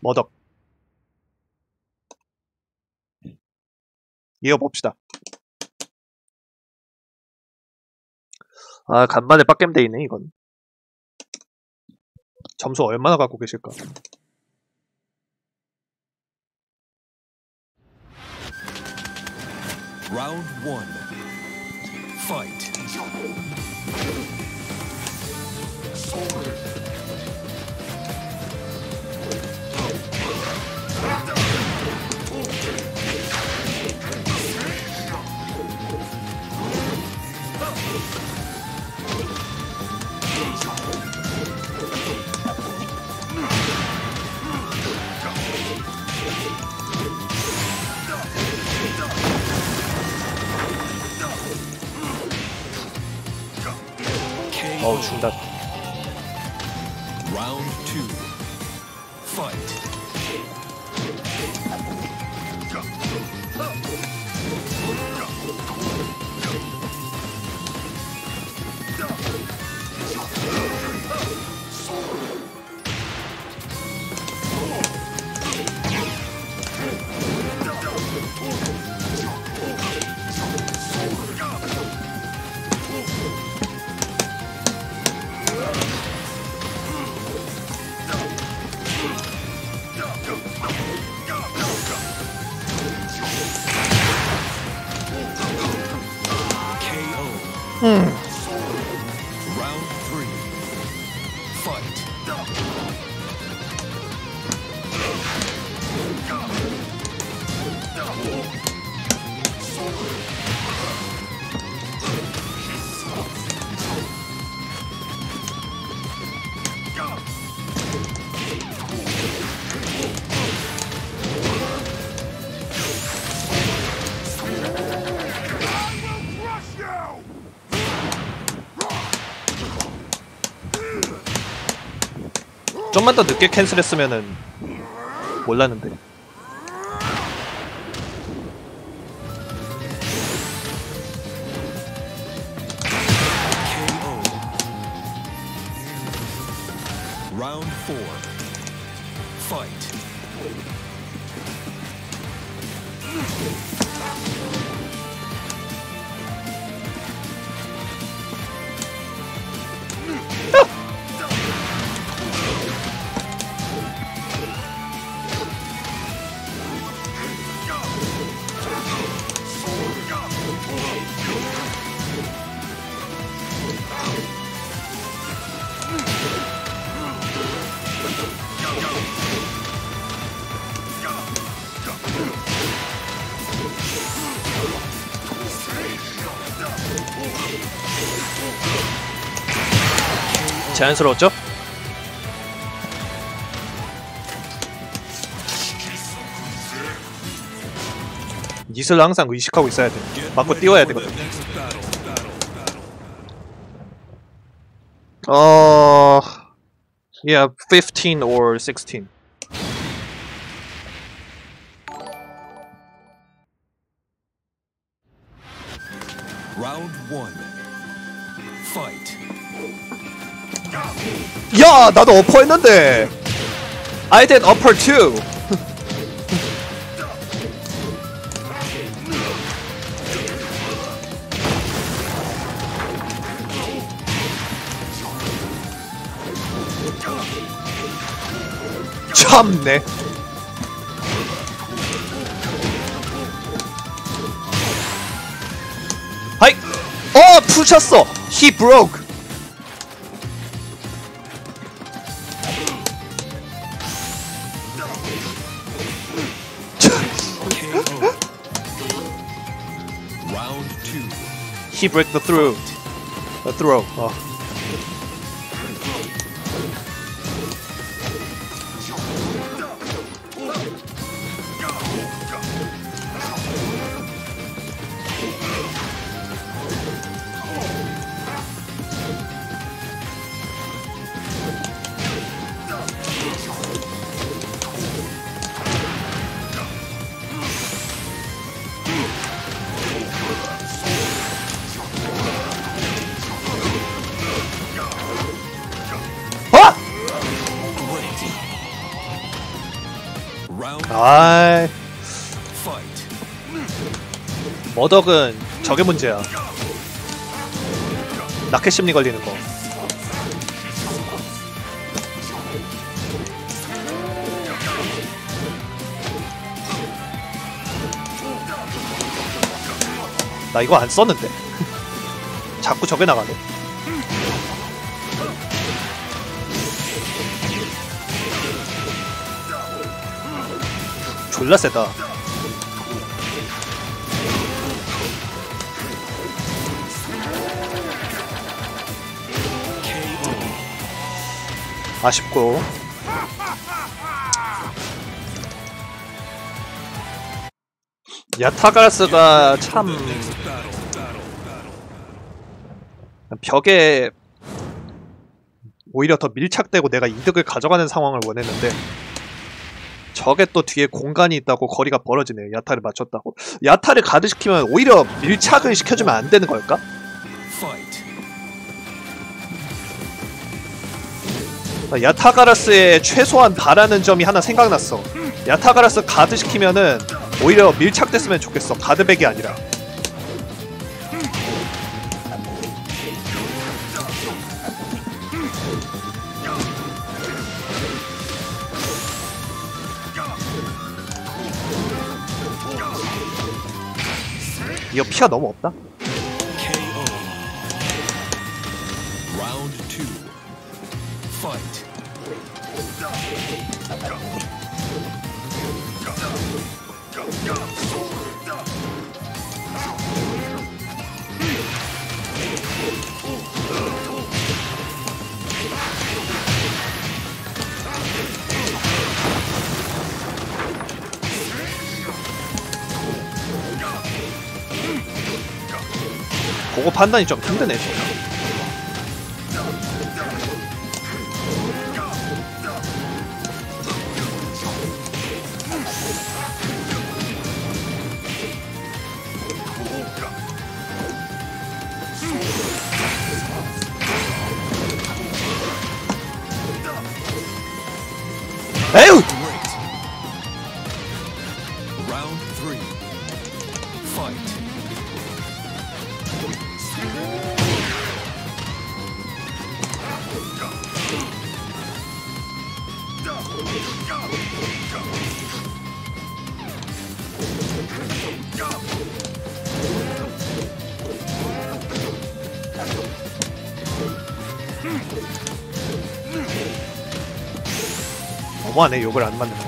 머덕. 이어봅시다. 아, 간만에 빡겜 데이네, 이건. 점수 얼마나 갖고 계실까? Round 1. Fight. 어우, 중단. Round 2. Fight. Round 3. Fight. 좀만 더 늦게 캔슬했으면은 몰랐는데. Round 4. Fight. 자연스러웠죠? 닛을 항상 의식하고 있어야 돼. 맞고 띄워야 되거든. Yeah, 15 or 16. Round 1. Fight. 야, 나도 어퍼 했는데. I did upper too. 참네. 하이. 부셨어. He broke. Round 2. He broke the throw. The throw. Round 아이, fight. 머덕은 저게 문제야. 낙해 심리 걸리는 거. 나 이거 안 썼는데. 자꾸 저게 나가네. 졸라 세다. 아쉽고. 야타가라스가 참 벽에 오히려 더 밀착되고 내가 이득을 가져가는 상황을 원했는데 저게 또 뒤에 공간이 있다고 거리가 벌어지네요. 야타를 맞췄다고. 야타를 가드시키면 오히려 밀착을 시켜주면 안 되는 걸까? 야타가라스에 최소한 바라는 점이 하나 생각났어. 야타가라스 가드시키면은 오히려 밀착됐으면 좋겠어. 가드백이 아니라. 이거 피가 너무 없다? KO. Round 2. Fight. 그거 판단이 좀 힘드네. 에휴! Round 3. Fight. 너무하네. 욕을 안 맞는 거.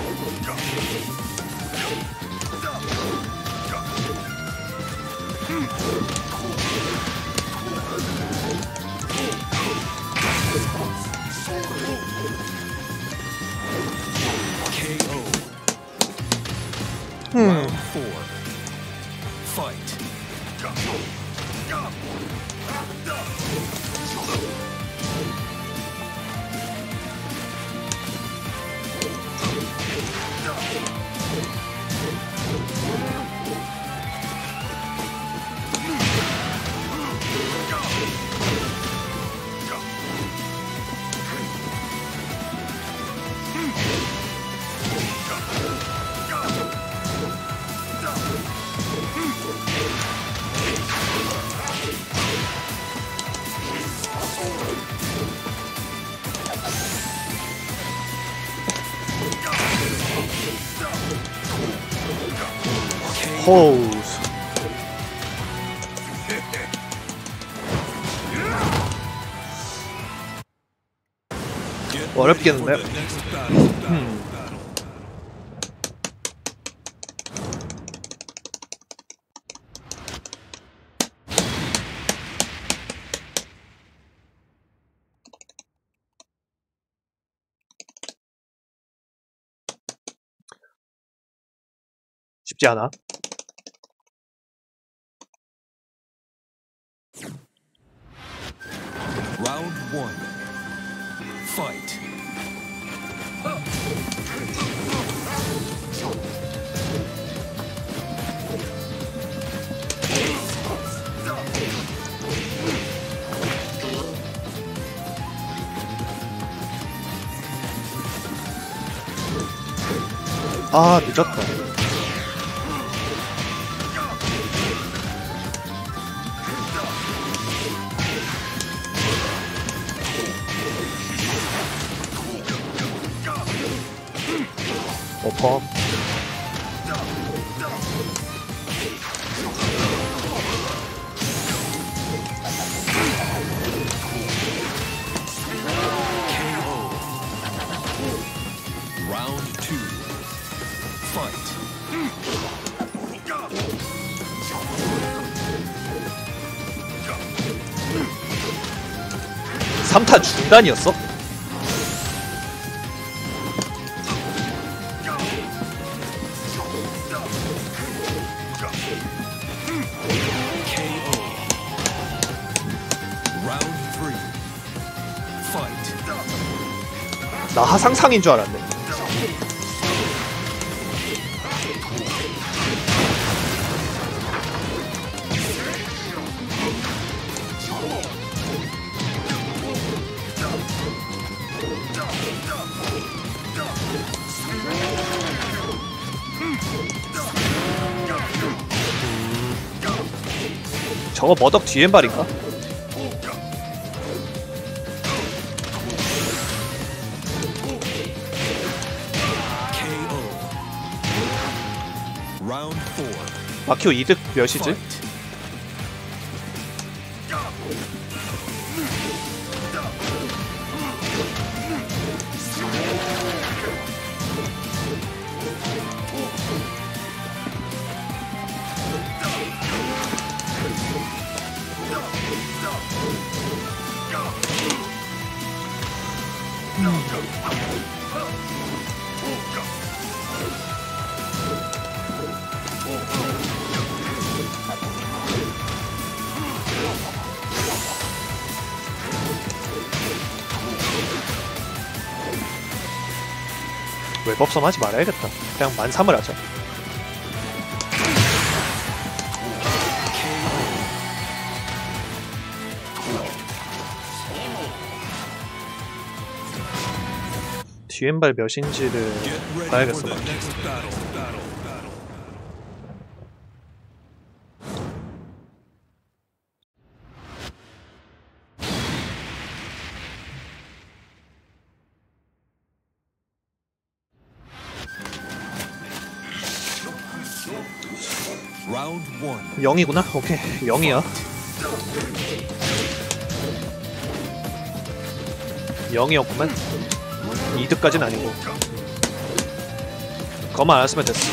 KO. Round 4. Fight. 호우스. 어렵겠는데? 쉽지 않아. Round 1. Fight. 아, 늦었다. 어퍼. Round 2. Fight. 3타 중단이었어? 나 하상상인 줄 알았네. 저거 머덕 뒤엔발인가? 마키오 이득 몇이지? 외법섬 하지 말아야겠다. 그냥 13,000을 하자. 뒤엔발 몇인지를 봐야겠어. Round 1. 0이구나? 오케이, 0이야. 0이었구만. 2득까진 아니고. 그거만 안 했으면 됐어.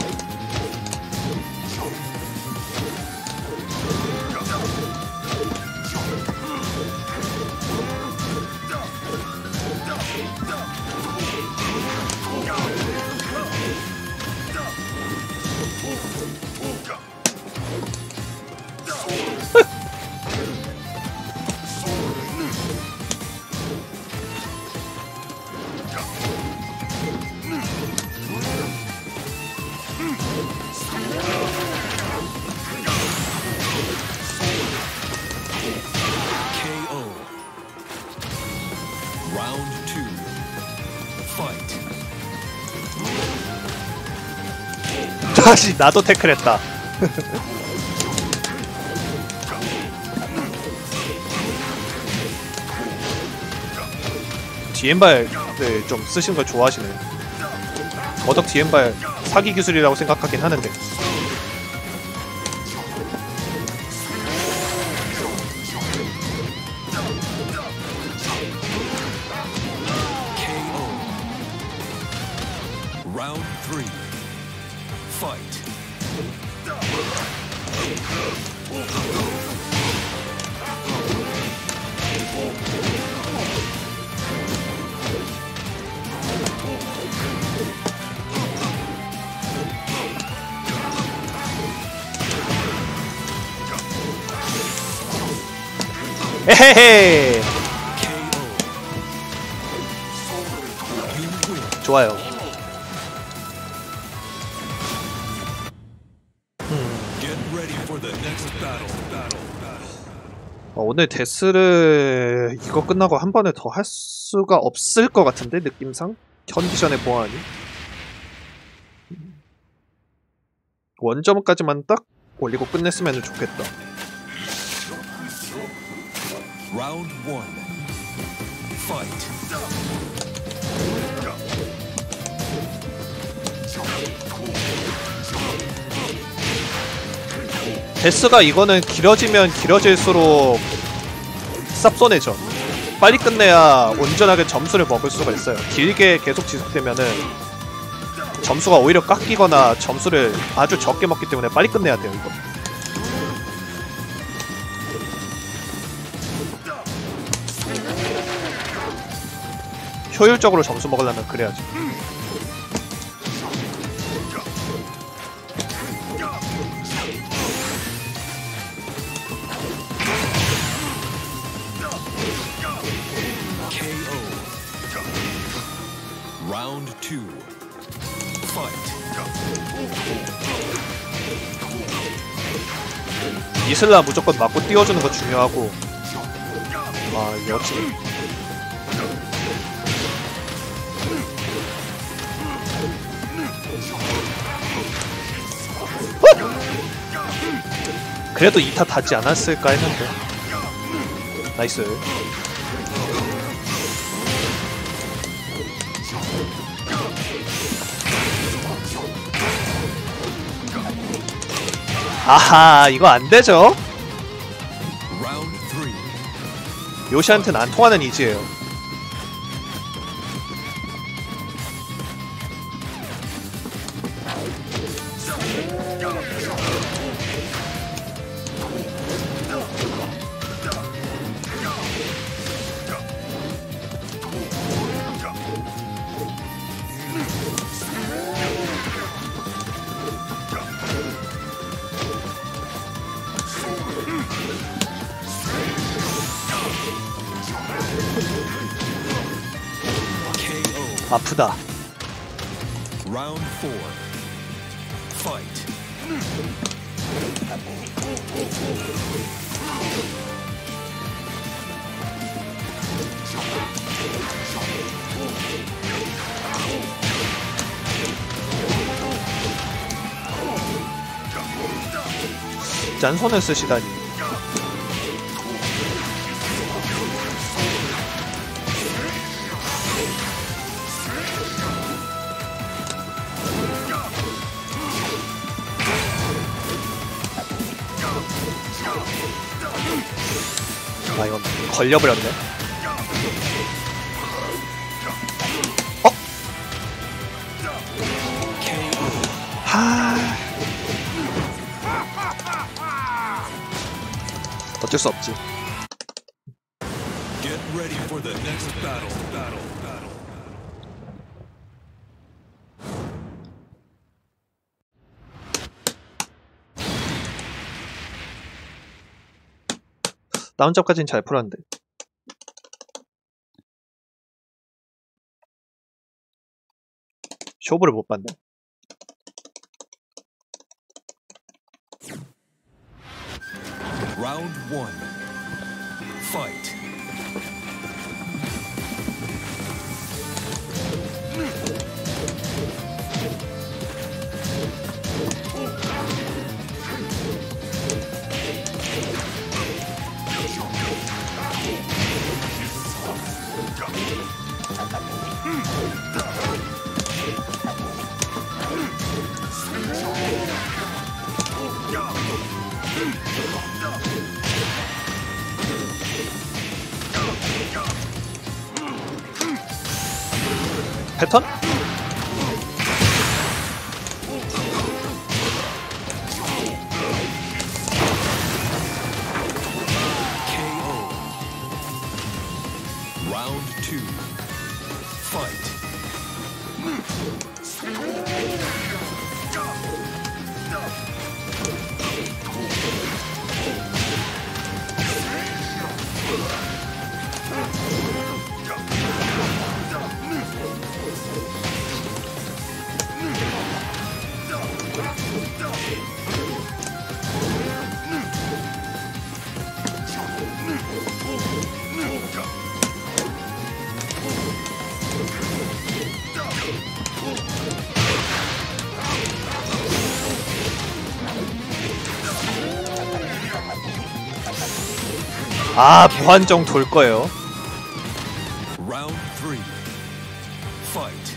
다시 나도 태클했다. 디엠발을 좀 쓰시는 걸 좋아하시네. 머덕 디엠발 사기 기술이라고 생각하긴 하는데. Round 3. Fight. 에헤헤. 좋아요. 오늘 데스를 이거 끝나고 한 번에 더 할 수가 없을 것 같은데, 느낌상? 컨디션의 보완이. 원점까지만 딱 올리고 끝냈으면 좋겠다. Round 1. Fight. 데스가 이거는 길어지면 길어질수록 쌉손해져. 빨리 끝내야 온전하게 점수를 먹을 수가 있어요. 길게 계속 지속되면은 점수가 오히려 깎이거나 점수를 아주 적게 먹기 때문에 빨리 끝내야 돼요, 이거. 효율적으로 점수 먹으려면 그래야지. Round 2. Fight. 이슬라 무조건 맞고 띄워주는 거 중요하고. 아, 역시. 그래도 2타 닿지 않았을까 했는데. 나이스. 아하, 이거 안되죠? 요시한테는 안 통하는 이지예요. 아프다. Round 4. Fight. 짠손을 쓰시다니. 아, 이건 걸려버렸네. 어? 하... 어쩔 수 없지. Get ready for the next battle. 다음 점까지는 잘 풀었는데. 쇼부를 못 봤네. Round 1. Fight. 패턴? Round 2. Fight. 아, 무한정 돌 거예요. Round 3. Fight.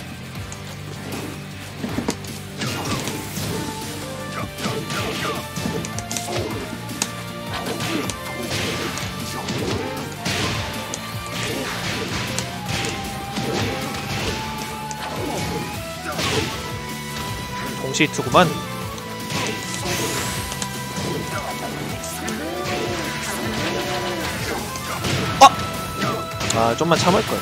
동시투구만. 아, 좀만 참을 거야.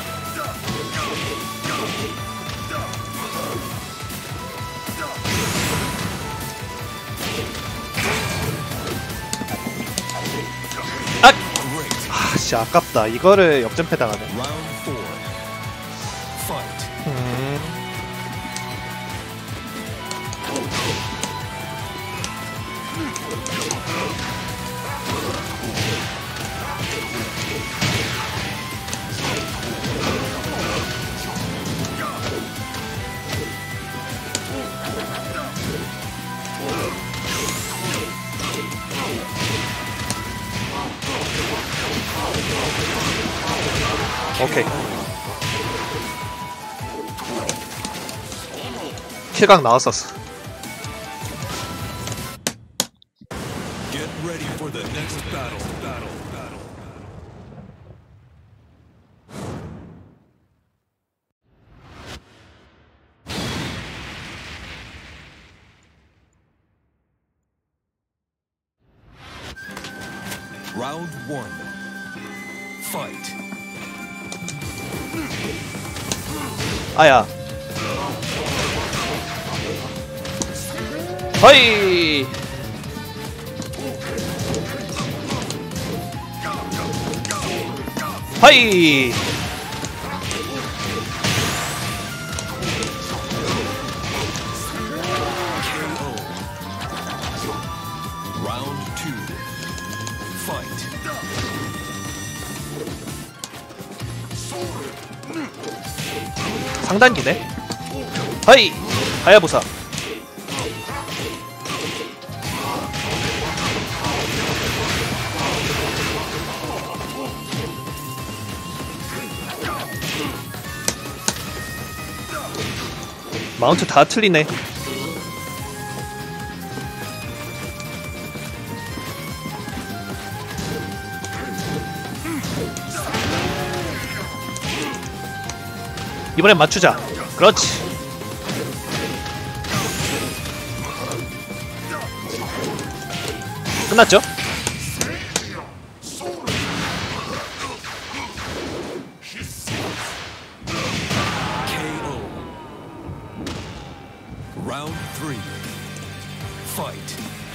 아, 씨, 아깝다. 이거를 역전패 당하네. Round 4. Fight. 오케이. 킬각 나왔었어. Get ready for the next battle. Round 1. Fight. 아야. 허이. 허이. KO. Round 2. Fight. 상단기네. 허이. 하야부사. 마운트 다 틀리네. 이번엔 맞추자. 그렇지. 끝났죠? KO. Round 3. Fight.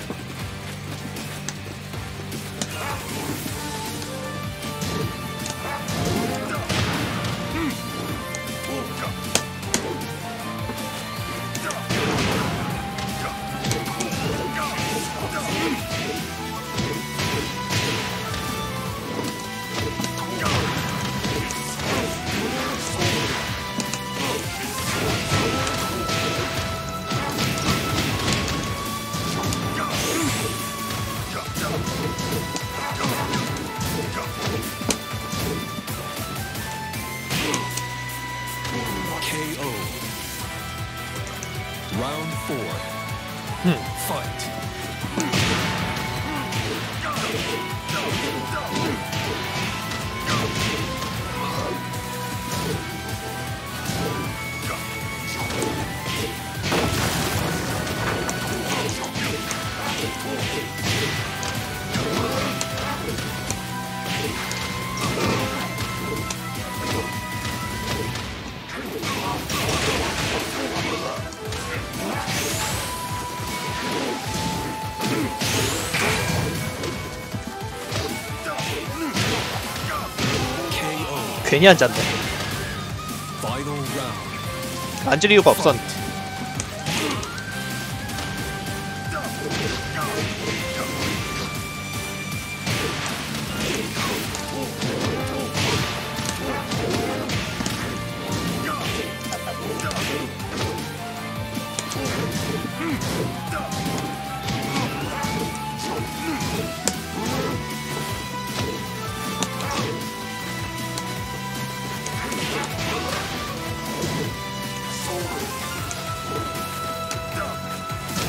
KO. Round 4. Fight. 괜히 앉았네. Final round. 앉을 이유가 없었네.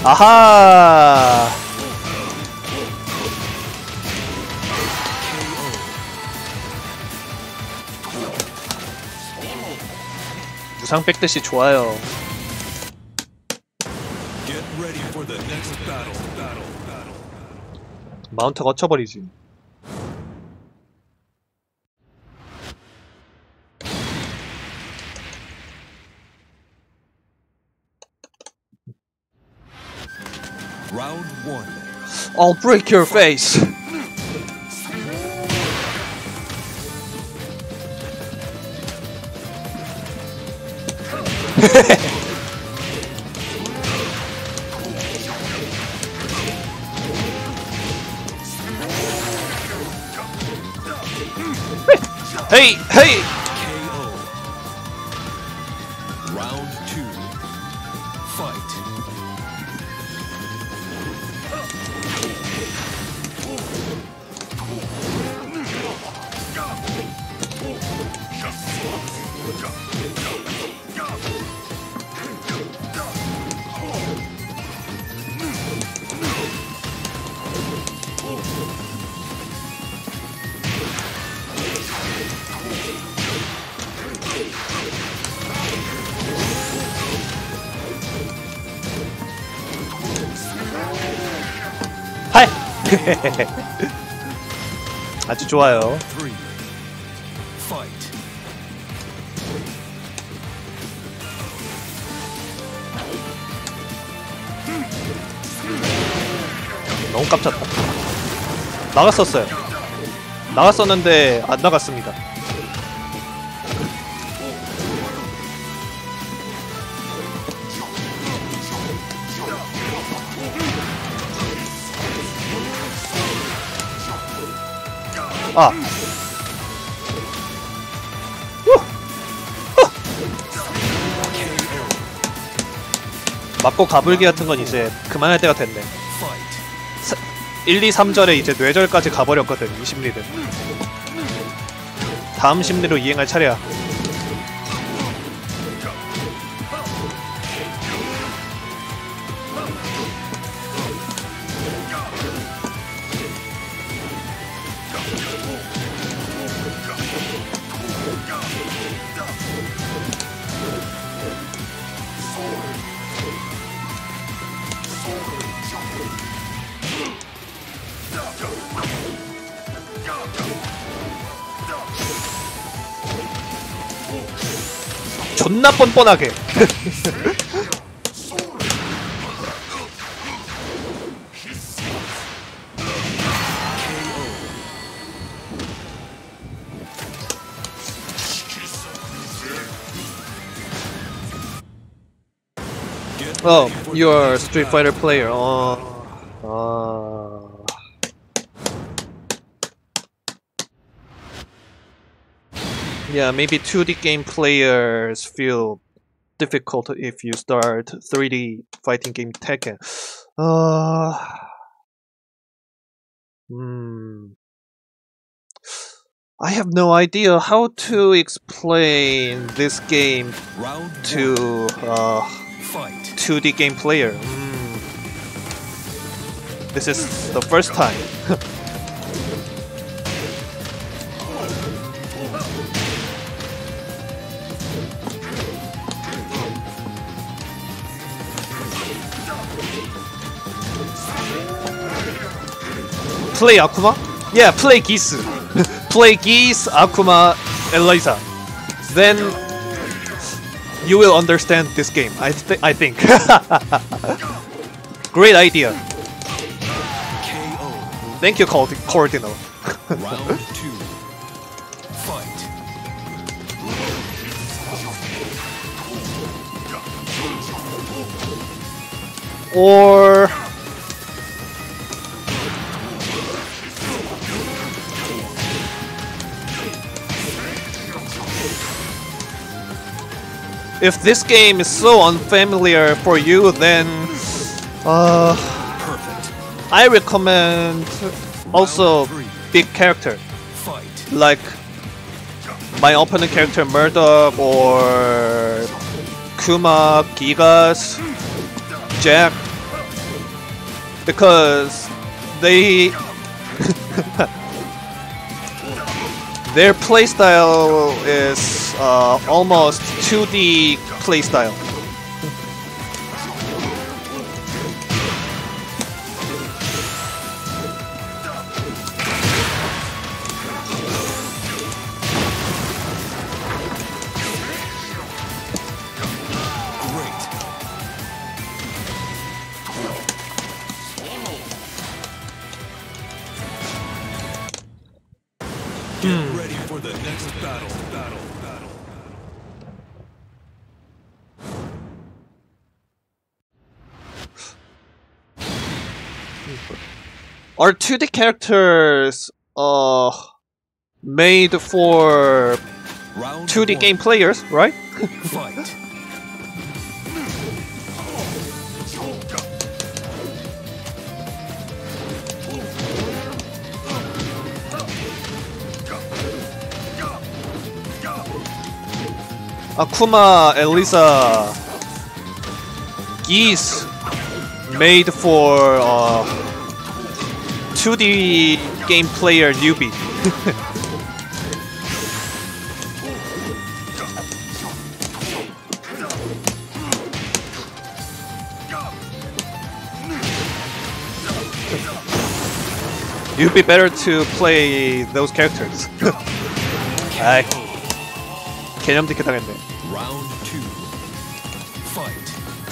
아하. 무상 뺏듯이 좋아요. Get ready for the next battle. 마운트가 얹혀버리지. Round 1. I'll break your face. Hey, hey. KO. Round 2. Fight. 하이. 아주 좋아요. 3. Fight. 너무 깜짝다. 나갔었어요. 나갔었는데 안 나갔습니다. 아. 맞고 가불기 같은 건 이제 그만할 때가 됐네. 1, 2, 3절에 이제 뇌절까지 가버렸거든, 이 심리는. 다음 심리로 이행할 차례야. 존나 뻔뻔하게. Oh, you're a Street Fighter player. Yeah, maybe 2D game players feel difficult if you start 3D fighting game Tekken. I have no idea how to explain this game to 2D game player. This is the first time. Play Akuma? Yeah, play Gisu. Play Geese, Akuma, Eliza. Then you will understand this game. I think. Great idea. Thank you, Cordino. Round 2. Fight. Or if this game is so unfamiliar for you, then I recommend also big character, like my opponent character Murduk or Kuma, Gigas, Jack. because they their playstyle is almost 2D playstyle. Get ready for the next battle. Are 2D characters made for Round 2D one. game players, right? Fight. Akuma, Elisa, Geese, made for 2D game player newbie. You'd be better to play those characters. 아이, 개념 듣게 당했네. Round 2. Fight.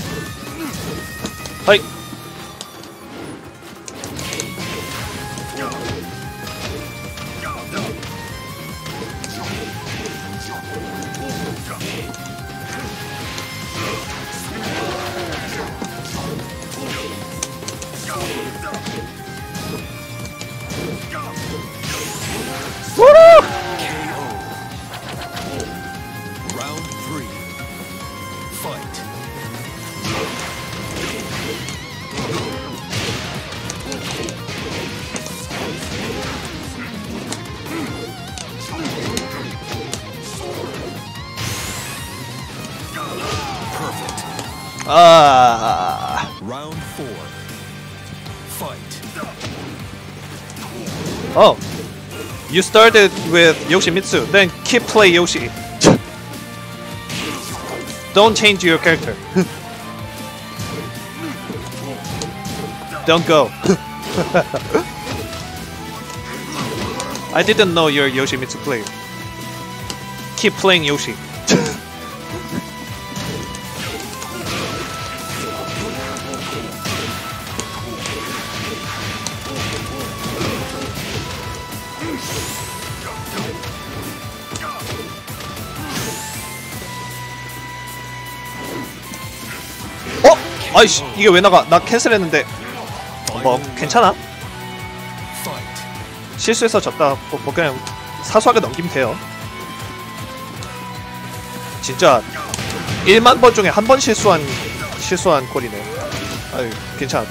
하이. Round 3. Fight. Perfect. Round 4. Fight. Oh, you started with Yoshimitsu, then keep play Yoshi. Don't change your character. Don't go. I didn't know you're Yoshimitsu player. Keep playing Yoshi. 아이씨, 이게 왜 나가? 나 캔슬했는데. 뭐 괜찮아? Fight. 실수해서 졌다. 뭐 그냥 사소하게 넘기면 돼요. 진짜 1만 번 중에 한 번 실수한 꼴이네. 아유, 괜찮아.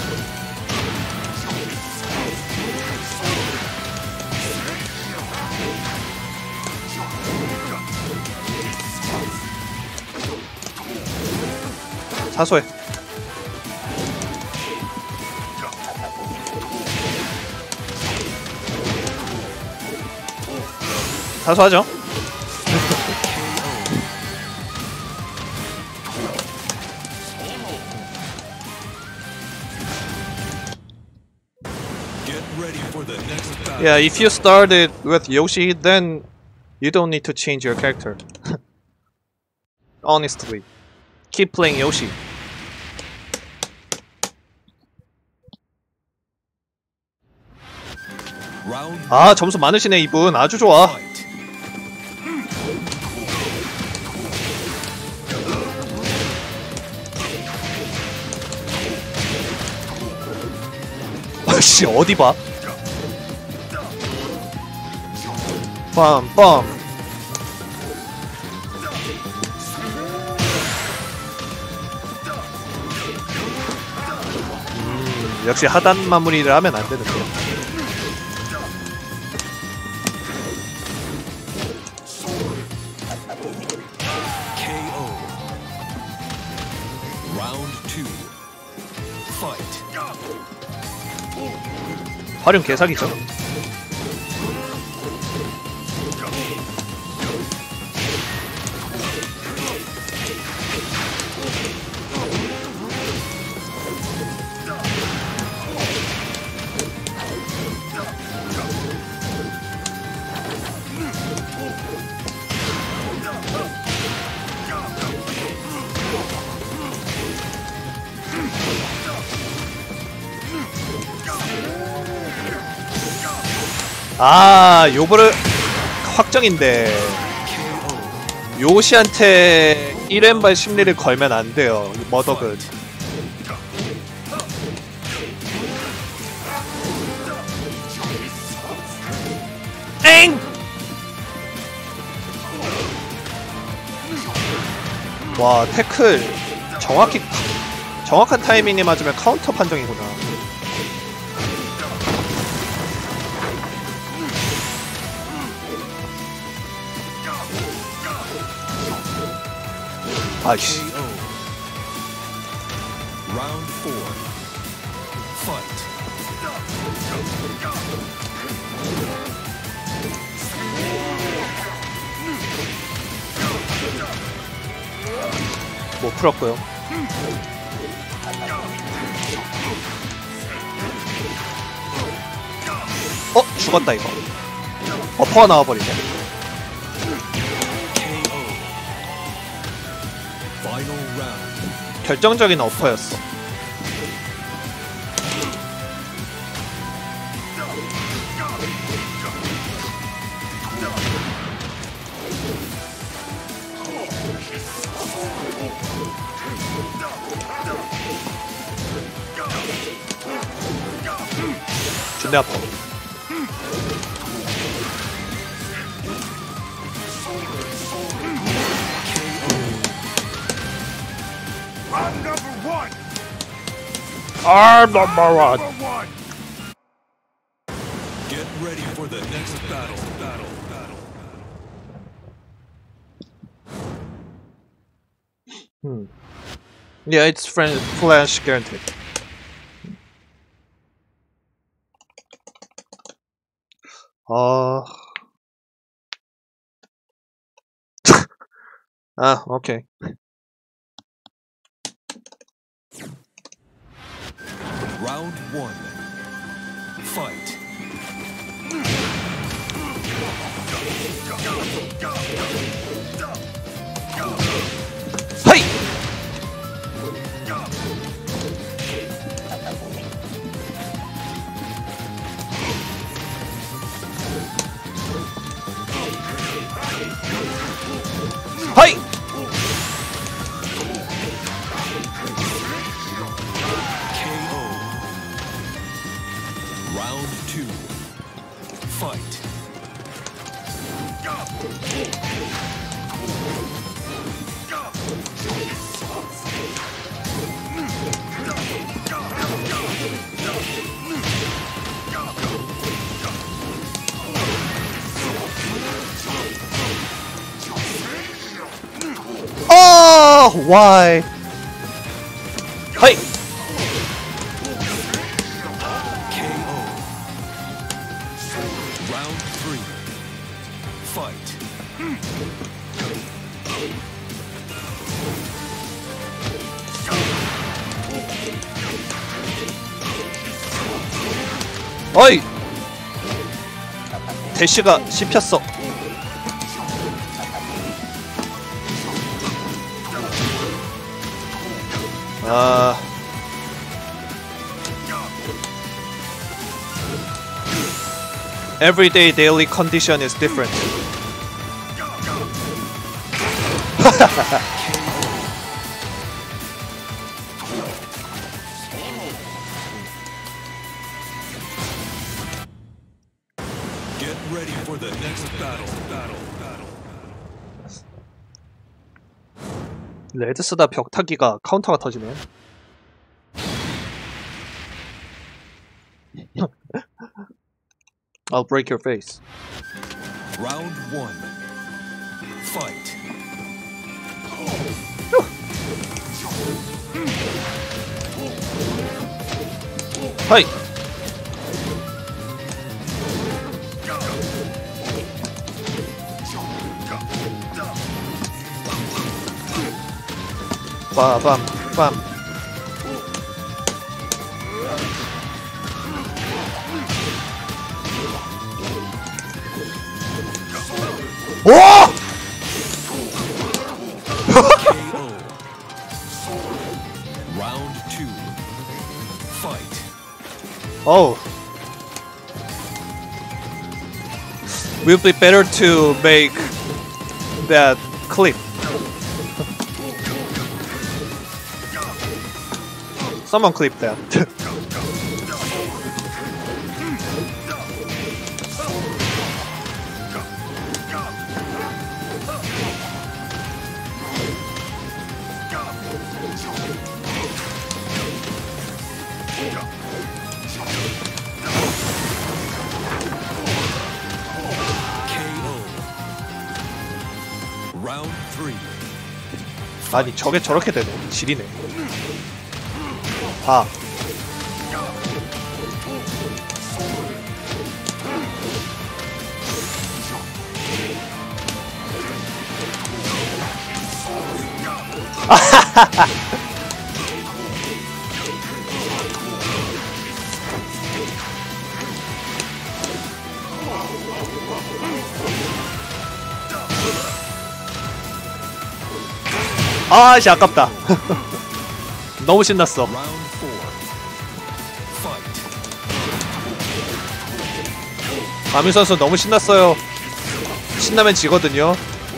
사소해. 사소하죠? Get ready for the next battle. Yeah, if you started with Yoshi, then you don't need to change your character. Honestly. Keep playing Yoshi. Round 아, 점수 많으시네, 이분. 아주 좋아. fight. 아씨, 어디 봐? 빰빰. 역시 하단 마무리를 하면 안 되는데. KO. Round 2. Fight. 활용 개사기죠. 아, 요거를 확정인데 요시한테 1왼발 심리를 걸면 안 돼요. 머덕은. 엥! 와, 태클 정확한 타이밍에 맞으면 카운터 판정이구나. 아이씨. Round 4. Fight. 못 풀었고요. 죽었다 이거. 어퍼가 나와버리네. 결정적인 어퍼였어. 존나 아파. I'm number one. Get ready for the next battle. Yeah, it's flash guaranteed. Okay. Round 1. Fight. Hey! Hey! Round 2. Fight. Oh, why? Hey! Round 3. Fight. 어이! 대시가 씹혔어. Everyday daily condition is different. Get ready for the next battle. 레드 쓰다 벽타기가 카운터가 터지네. I'll break your face. Round 1. Fight. 하이. 빠밤 빰. 오! Round 2. Fight. Oh. Will be better to make that clip. Someone clip that. Round 3. 아니 저게 저렇게 되네. 지리네. 아. 아씨 아깝다. 너무 신났어. Round 4. Fight. 아미 선수 너무 신났어요. 신나면 지거든요.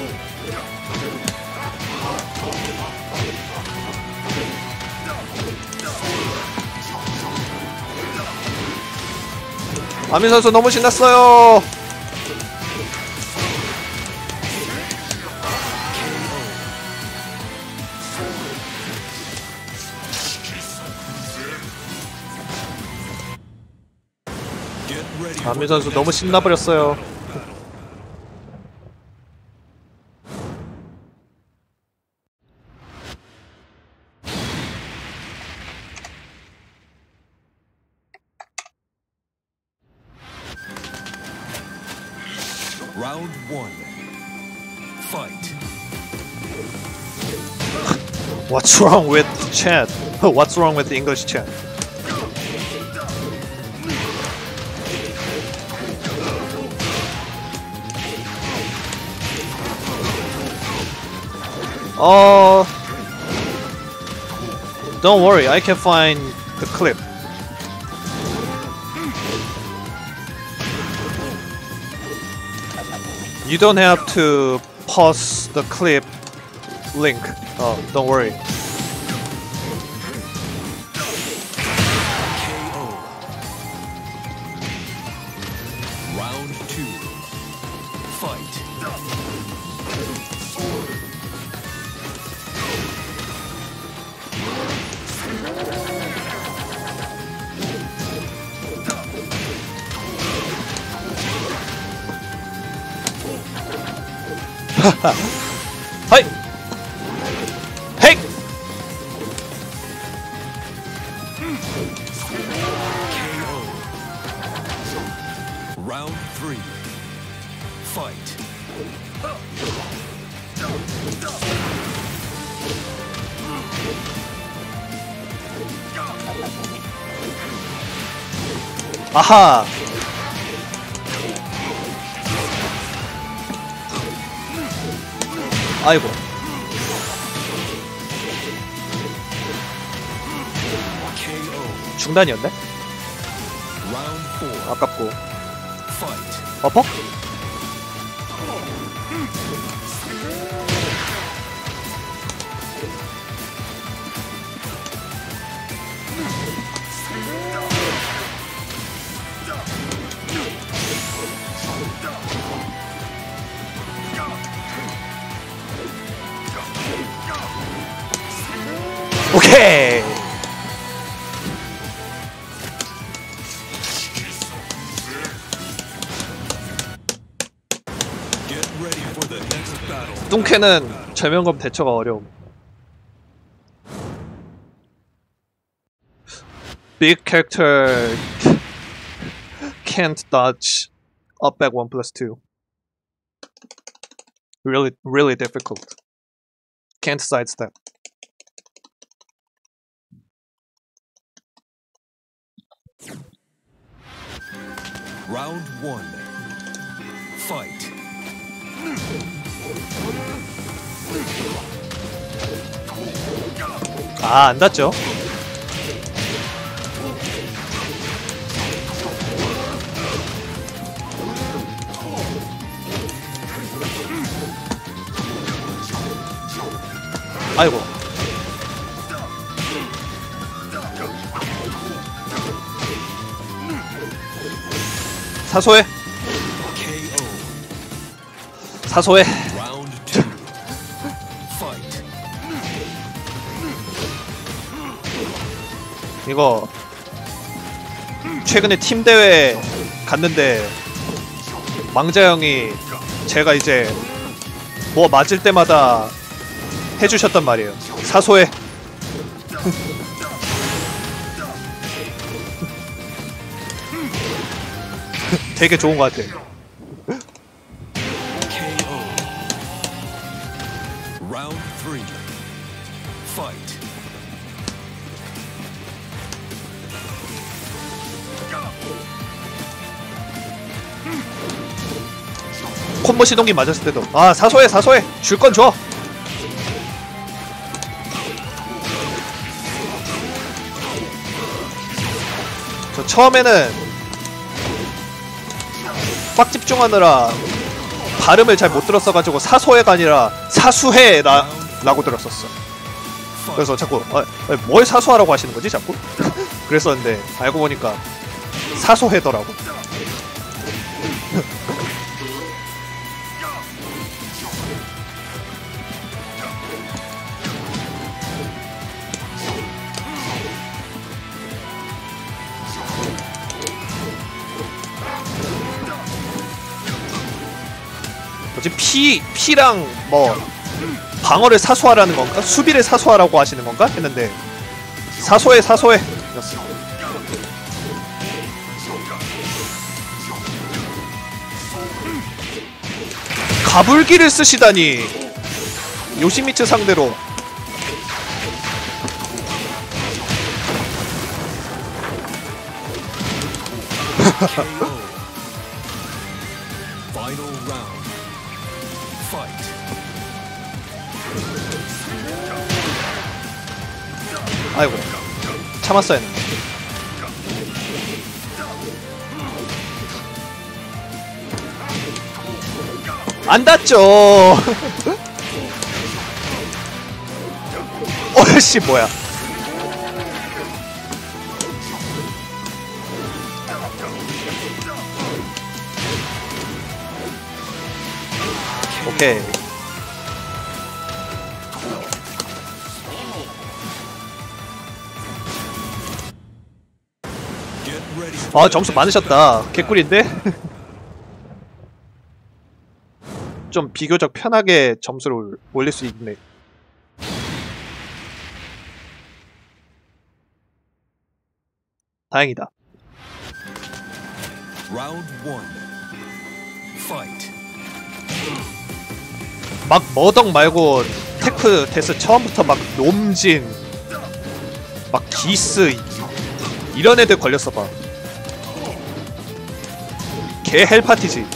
아미 선수 너무 신났어요. Get ready. 아미 선수 너무 신나버렸어요. Round 1. Fight. What's wrong with chat? What's wrong with the English chat? Don't worry, I can find the clip. You don't have to pause the clip link. Oh, don't worry. KO. Round 2. Fight. 하이! 헤이! KO. Round 3. Fight. 아하! 아이고. KO. 중단이었네? Round 4. 아깝고. Fight. 어퍼? 오케이! Get ready for the next battle. 뚱캐는 절명검 대처가 어려움. big character can't dodge up back 1+2. Really difficult. Can't sidestep. Round 1. Fight. 아, 안 닿죠? 아이고. 사소해. 사소해. 이거 최근에 팀 대회 갔는데 망자 형이 제가 이제 뭐 맞을 때마다 해주셨단 말이에요. 사소해. 되게 좋은 것 같아. Round 3. Fight. 콤보 시동기 맞았을 때도 아 사소해 사소해 줄 건 줘. 저 처음에는 빡 집중하느라 발음을 잘 못 들었어가지고 사소해가 아니라 사수해 라고 들었었어. 그래서 자꾸 뭘 사소하라고 하시는 거지 자꾸? 그랬었는데 알고 보니까 사소해더라고. 뭐지 피랑 뭐 방어를 사소하라는 건가? 수비를 사소하라고 하시는 건가? 했는데 사소해 사소해 였어. 가불기를 쓰시다니 요시미츠 상대로. 아이고 참았어야 했는데. 안 닿죠. 어이씨 뭐야. 오케이. 아 점수 많으셨다. 개꿀인데? 좀 비교적 편하게 점수를 올릴 수 있네. 다행이다. 막 머덕 말고 테크 데스 처음부터 막 놈진 막 기스 이런 애들 걸렸어봐. 개 헬파티지.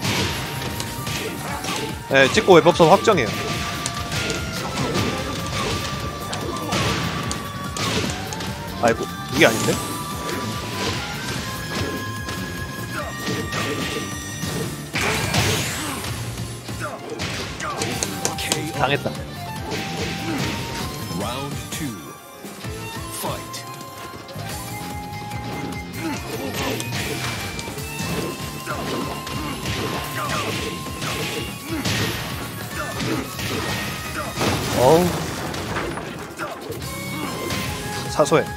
네, 찍고 웹업선 확정이에요. 아이고 이게 아닌데? 당했다. 어우 사소해.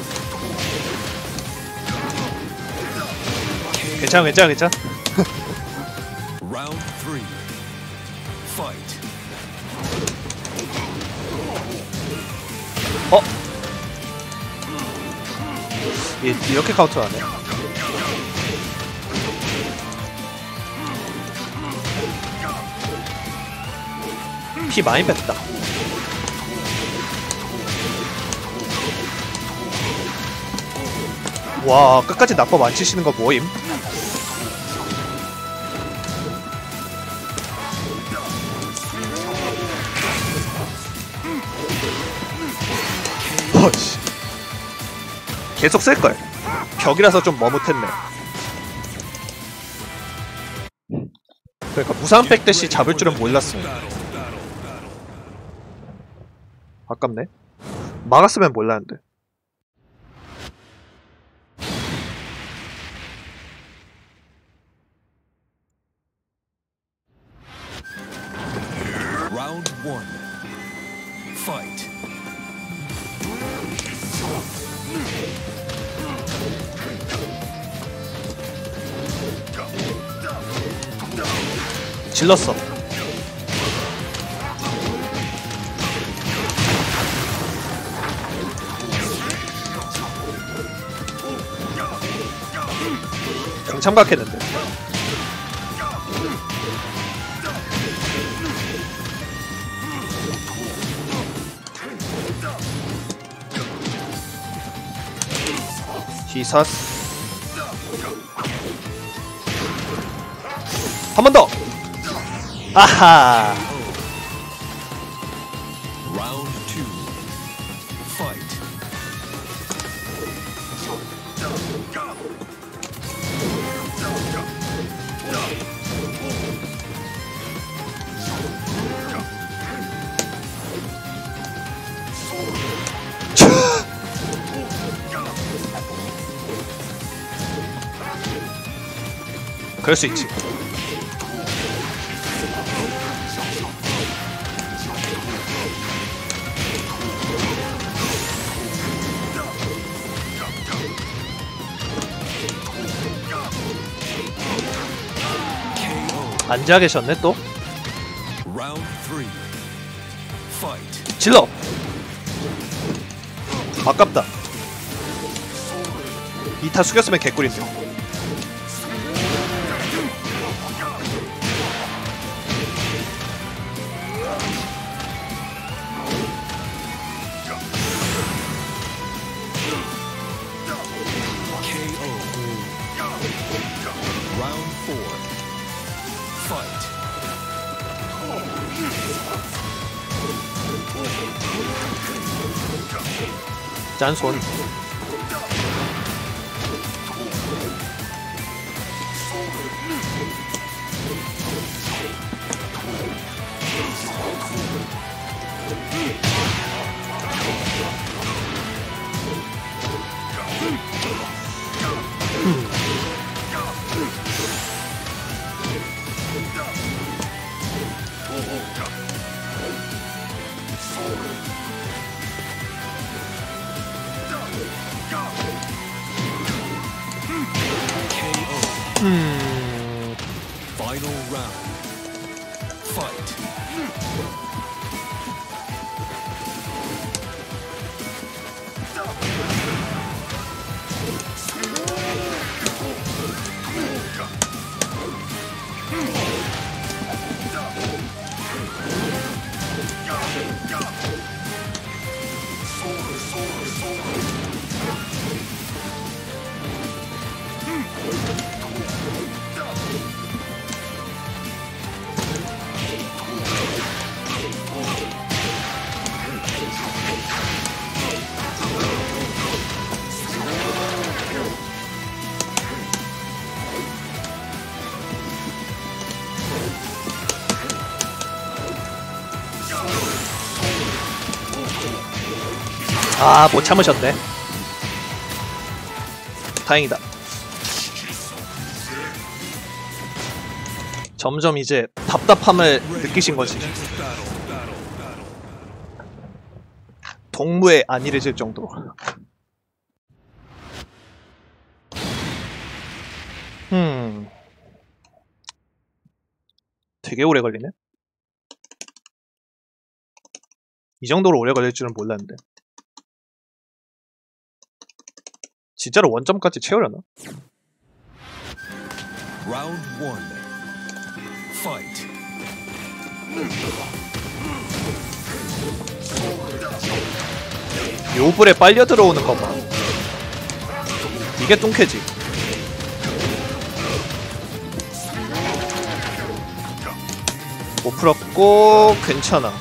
괜찮아 괜찮아 괜찮아. 어? 이렇게 카운터하네. 피 많이 뺐다. 와, 끝까지 낙법 안 치시는 거 뭐임? 어씨, 계속 쓸걸. 벽이라서 좀 머뭇했네. 그러니까 무상백 대시 잡을 줄은 몰랐어요. 아깝네. 막았으면 몰랐는데. Round 1. Fight. 질렀어. 공참각했는데. 히사스. 한 번 더. 아하. Round 2. Fight. 그럴 수 있지. 앉아 계셨네 또. Round 3. Fight. 질러. 아깝다. 이타 숙였으면 개꿀인데. Round 4. Fight. 짠손. Final round. Fight. 아, 못 참으셨네. 다행이다. 점점 이제 답답함을 느끼신 거지. 동무에 안일해질 정도로. 되게 오래 걸리네. 이 정도로 오래 걸릴 줄은 몰랐는데. 진짜로 원점까지 채우려나? Round 1. Fight. 요불에 빨려 들어오는 것만. 이게 뚱캐지. 못 풀었고 괜찮아.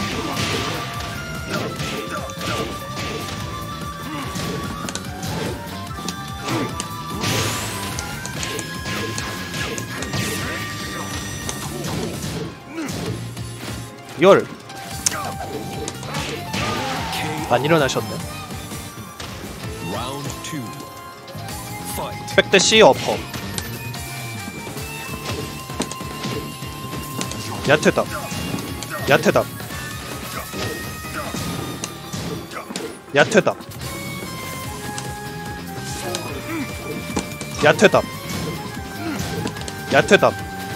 열. 안 일어나셨네. Round 2. Fight. 백대시 어퍼. 야채답. 야채답. 야채답. 야채답. 야채답.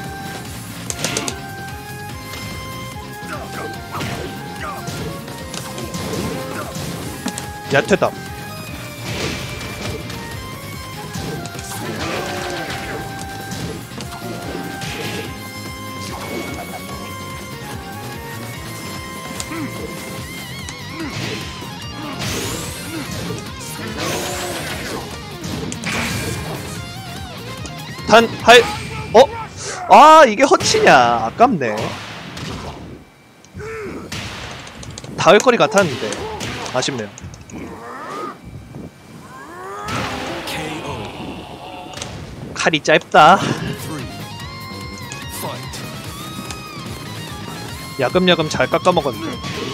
야채답. 단, 할, 아, 이게 헛치냐. 아깝네. 닿을 거리 같았는데. 아쉽네요. KO. 칼이 짧다. 3. Fight. 야금야금 잘 깎아먹었는데.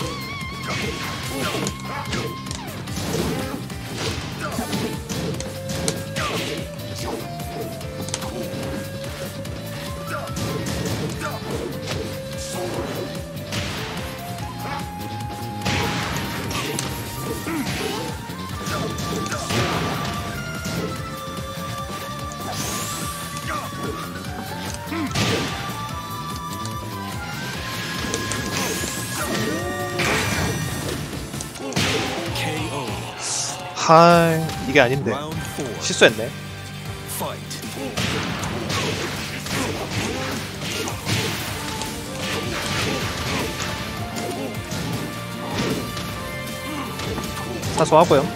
KO. 하, 이게 아닌데. Round 4. 실수했네. Fight. 사소하고요.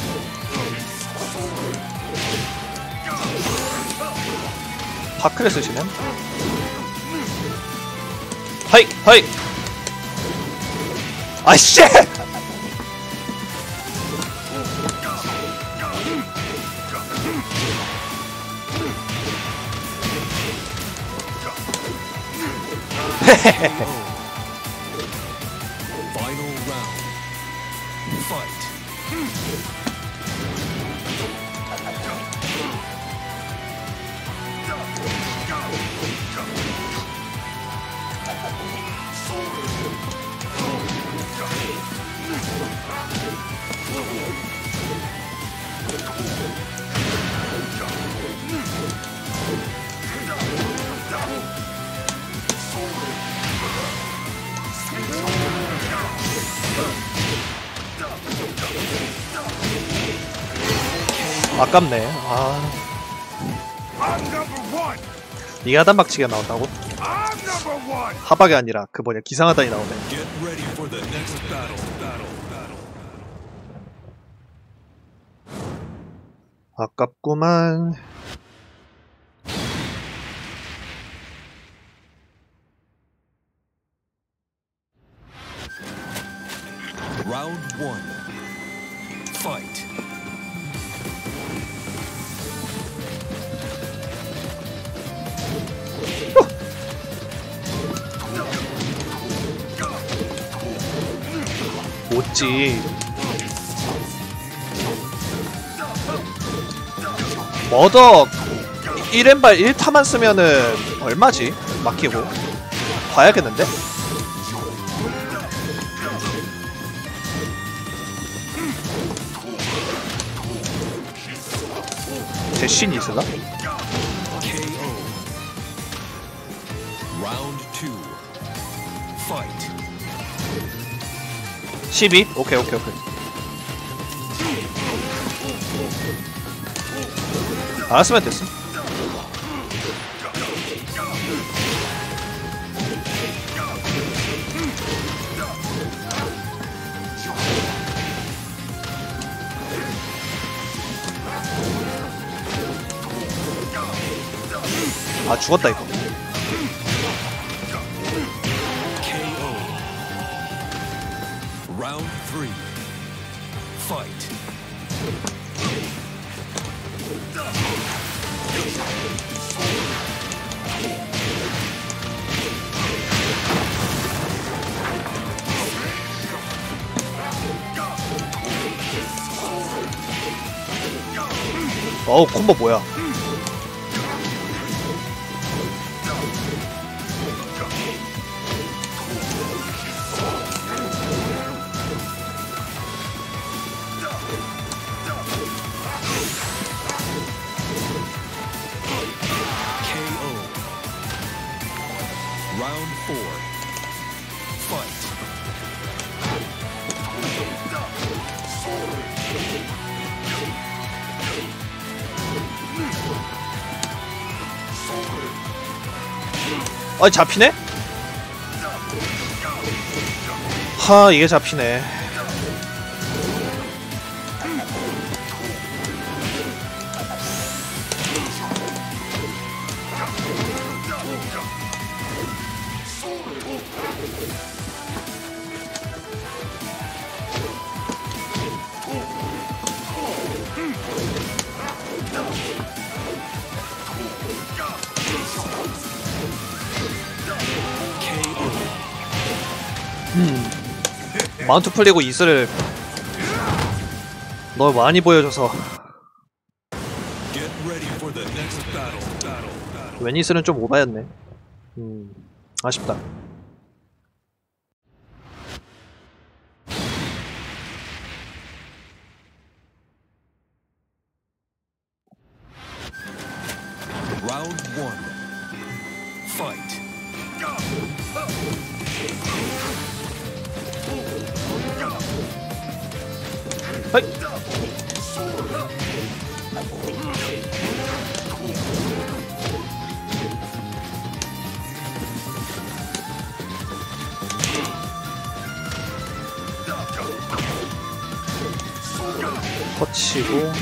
파크를 쓰시네. 하이! 하이! 아이씨! Final round. Fight. 아깝네. 아. 이게 하단박치기가 나온다고? 하박이 아니라 그 뭐냐 기상하단이 나오네. Get ready for the next battle. 아깝구만. Round 1. Fight. 못지. 머덕 1왼발 1타만 쓰면은 얼마지? 막히고 봐야겠는데? 대신이 있으나? KO. Round 2. Fight. 12? 오케이. 알았으면 됐어. 아 죽었다 이거. KO. Round 3. Fight. 어우 콤보 뭐야. Round 4. Fight. 어이 잡히네? 하 이게 잡히네. 마운트 풀리고 이슬을 널 많이 보여줘서 Get ready for the next battle. 웬 이슬은 좀 오바였네. 아쉽다. Round 1. Fight. 하이. 터치고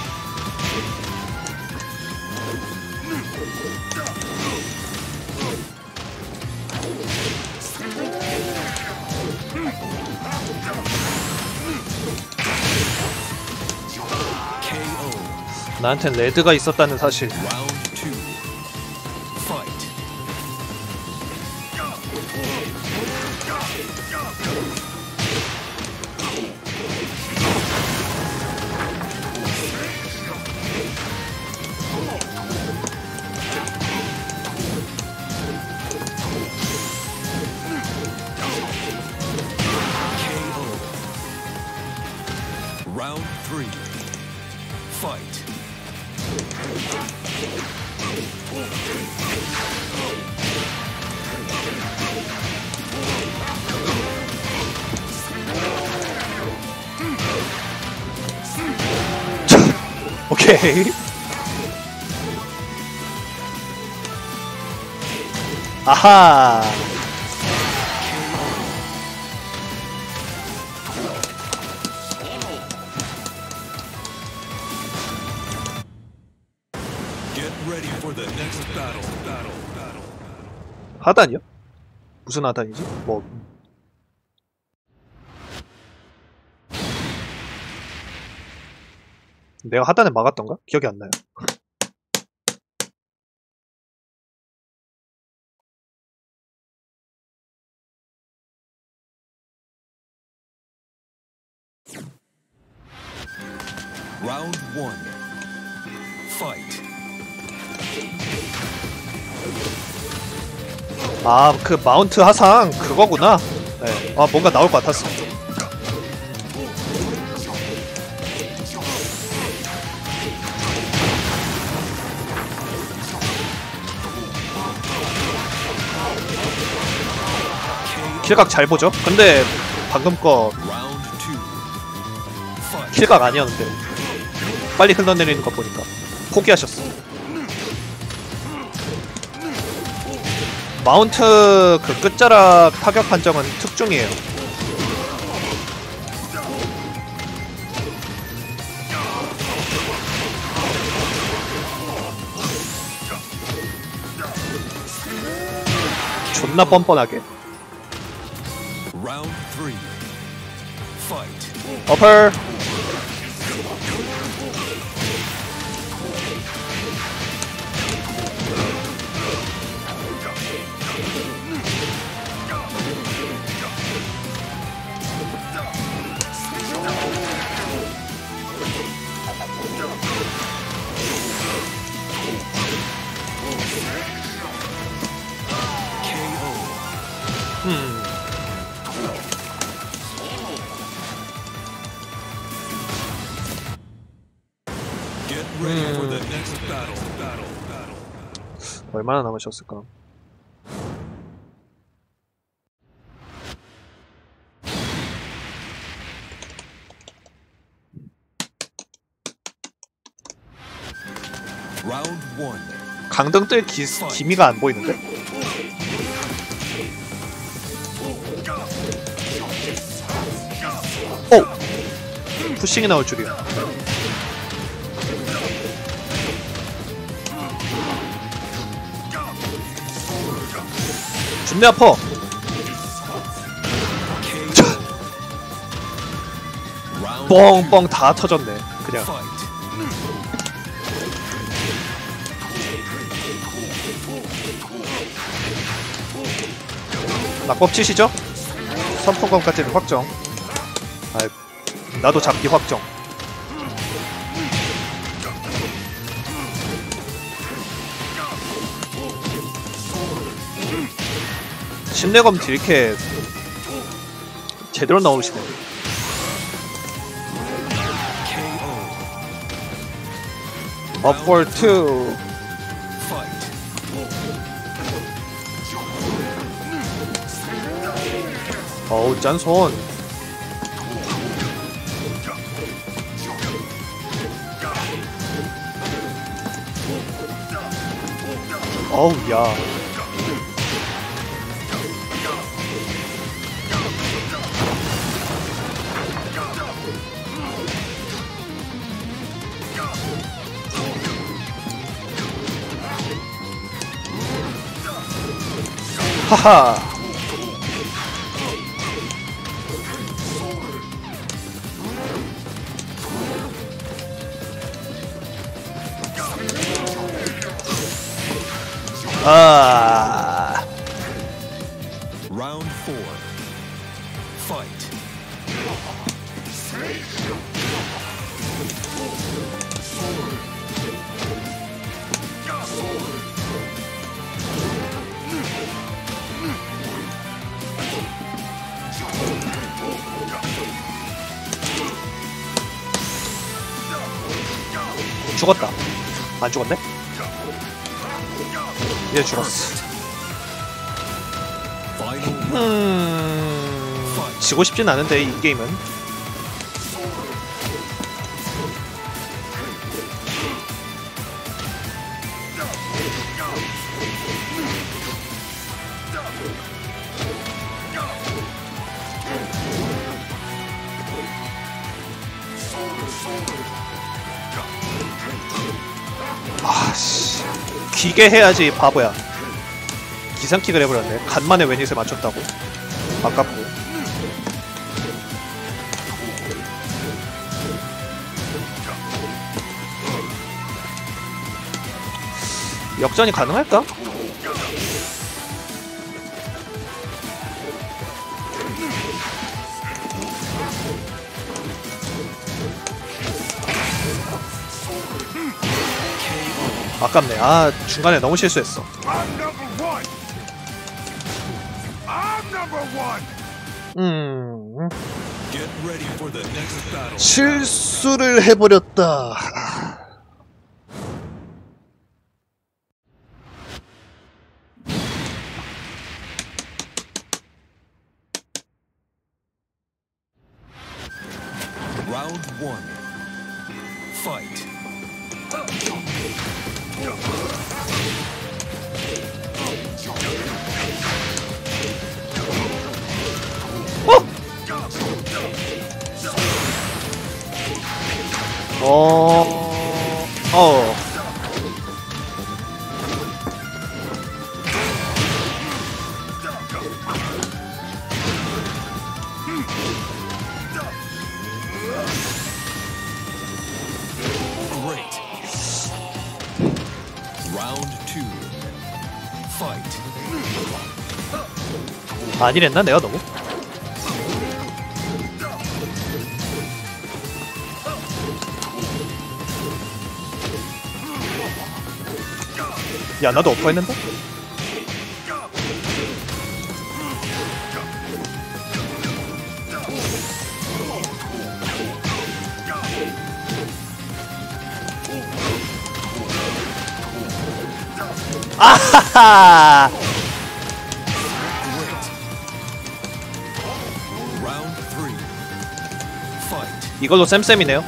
나한텐 레드가 있었다는 사실. Round 2. Fight. Round 3. Fight. 오케이. 아하. Get ready for the next battle. 하단이요? 무슨 하단이지? 뭐 내가 하단에 막았던가? 기억이 안 나요. Round 1. Fight. 아, 그 마운트 하상 그거구나. 네. 아, 뭔가 나올 것 같았어. 킬각 잘 보죠? 근데 방금 거 Round 2. Fight. 킬각 아니었는데 빨리 흘러내리는 거 보니까 포기하셨어. 마운트 그 끝자락 타격 판정은 특중이에요. 존나 뻔뻔하게. Round 3. Fight. 어펄. Get ready for the next battle. 얼마나 남으셨을까? Round 1. 강등 뜰 기미가 안 보이는데? 오! 푸싱이 나올 줄이야. 존내 아파. 뻥뻥 다 터졌네. 그냥. 낙법 치시죠? 선풍검까지는 확정. 아이, 나도 잡기 확정. 신내검 딜캐 제대로 나오시네. 업볼 2. 어우 짠손. 어우 야. 하하. 아. Round 4. Fight. 죽었다. 안 죽었네? 이제 죽었어. 지고 싶진 않은데 이 게임은. 아씨, 귀게 해야지 바보야. 기상킥을 해버렸네. 간만에 웨닛을 맞췄다고. 아깝고. 역전이 가능할까? 아깝네. 아, 중간에 너무 실수했어. 실수를 해버렸다. Round 1. Fight. 어. Great. Round 2. Fight. 아니랬나 내가 너무? 야 나도 오퍼 했는데? 아하하! Great. Round 3. Fight. 이걸로 쌤쌤이네요.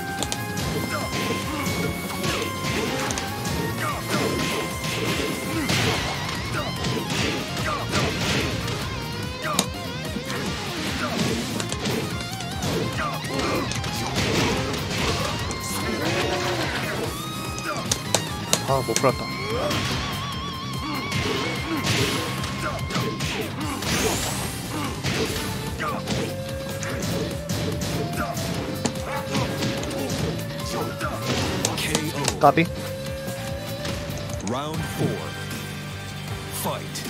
아, 못 풀었다. KO. 까비? Round 4. Fight.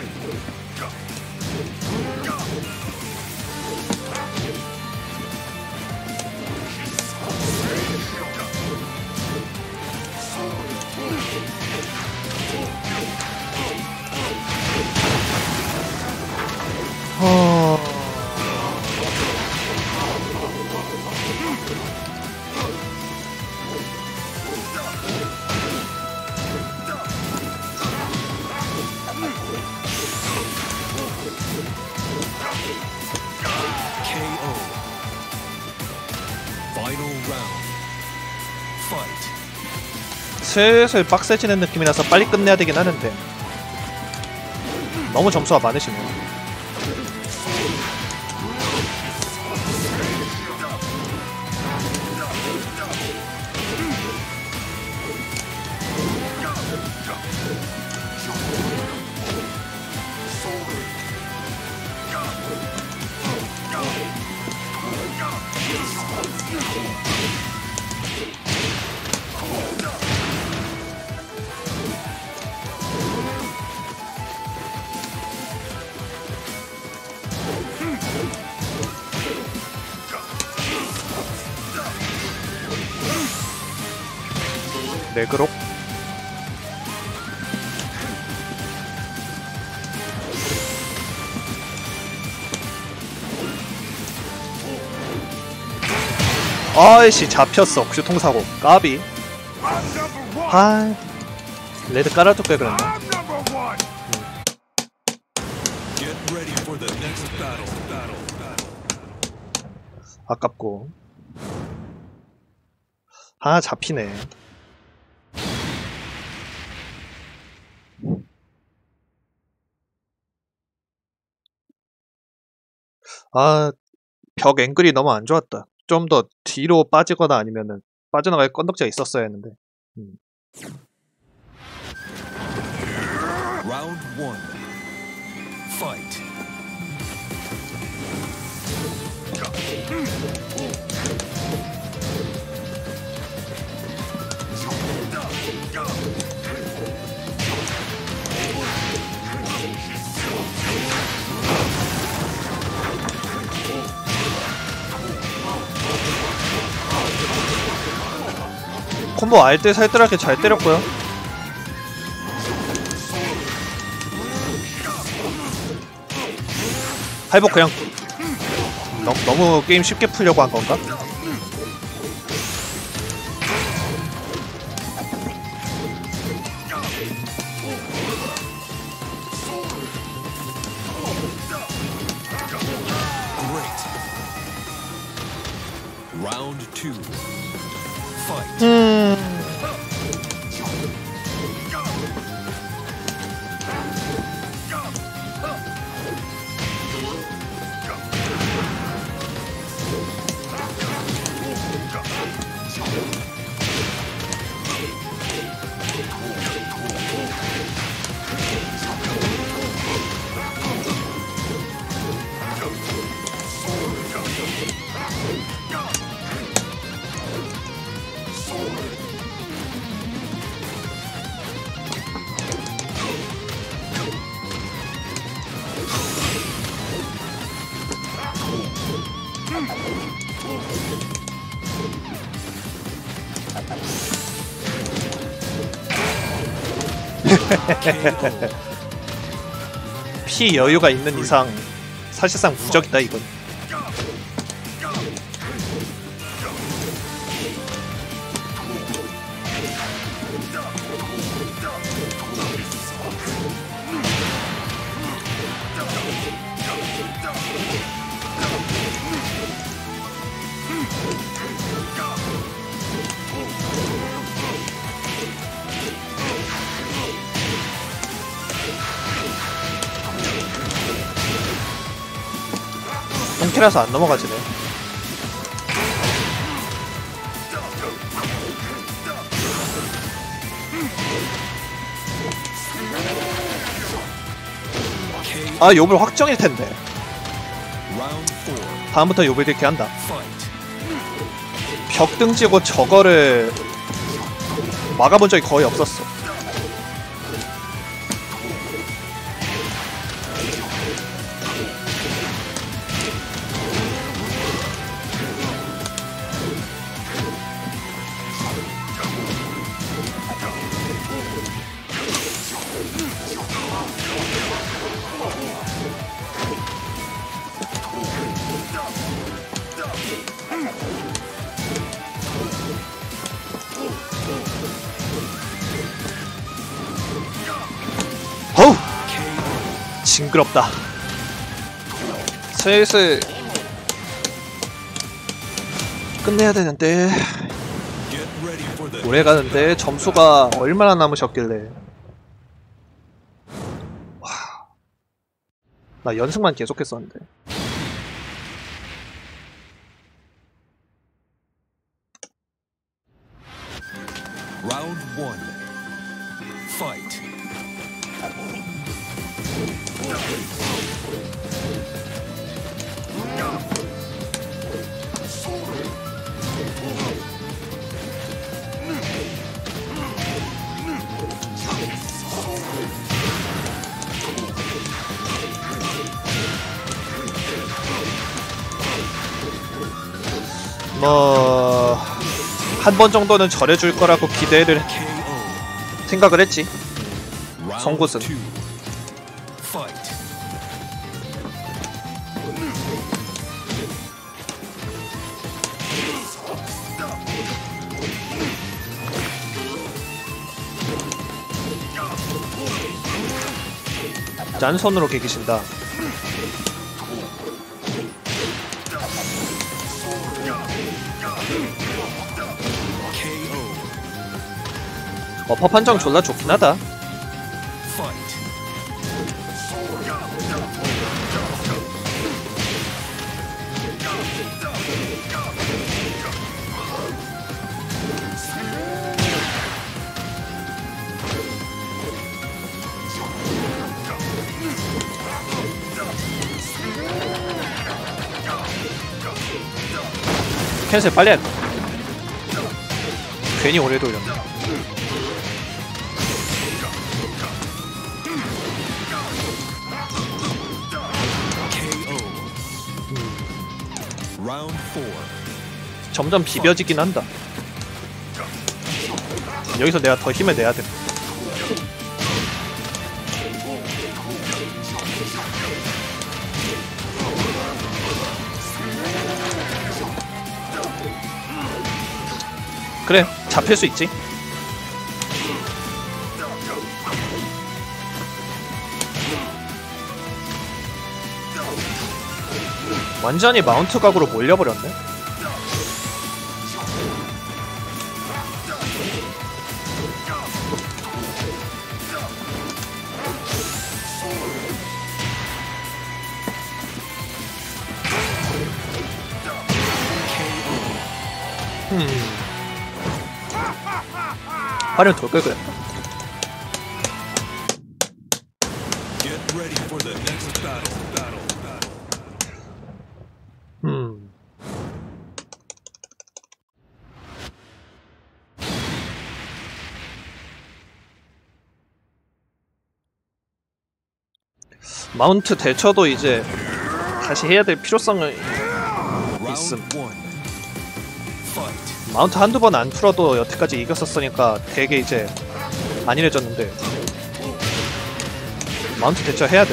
KO. Final round. Fight. 슬슬 빡세지는 느낌이라서 빨리 끝내야 되긴 하는데 너무 점수가 많으시네요. 레그록 아이씨 잡혔어. 교통사고 까비. 아 레드 깔아둘 걸 그랬나. Get ready for the next battle. 아깝고. 아 잡히네. 아 벽 앵글이 너무 안 좋았다. 좀 더 뒤로 빠지거나 아니면은 빠져나갈 건덕지가 있었어야 했는데. Round 1. Fight. 콤보 알뜰살뜰하게 잘 때렸고요. 할복 그냥 너무 게임 쉽게 풀려고 한 건가? Great. Round 2. Fight. 피 여유가 있는 이상 사실상 무적이다 이건. 똥키라서 안 넘어가지네. 아, 요블 확정일텐데. 다음부터 요블 딜키 한다. 벽 등지고 저거를 막아본 적이 거의 없었어. 어우! 징그럽다. 슬슬 끝내야 되는데 오래 가는데 점수가 얼마나 남으셨길래. 와, 나 연승만 계속했었는데. Round 1. Fight. 뭐... 한 번 정도는 절해줄 거라고 기대를 생각을 했지. 송곳은. 짠손으로 개기신다. 어퍼 판정 졸라 좋긴 하다. 캔슬 빨리 해. 괜히 오래 돌렸네. 점점 비벼지긴 한다. 여기서 내가 더 힘을 내야 돼. 그래, 잡힐 수 있지. 완전히 마운트 각으로 몰려버렸네. 화려 돌 걸 그랬다. 마운트 대처도 이제 다시 해야 될 필요성이 있음. 마운트 한두 번 안 풀어도 여태까지 이겼었으니까 되게 이제 안일해졌는데 마운트 대처 해야 돼.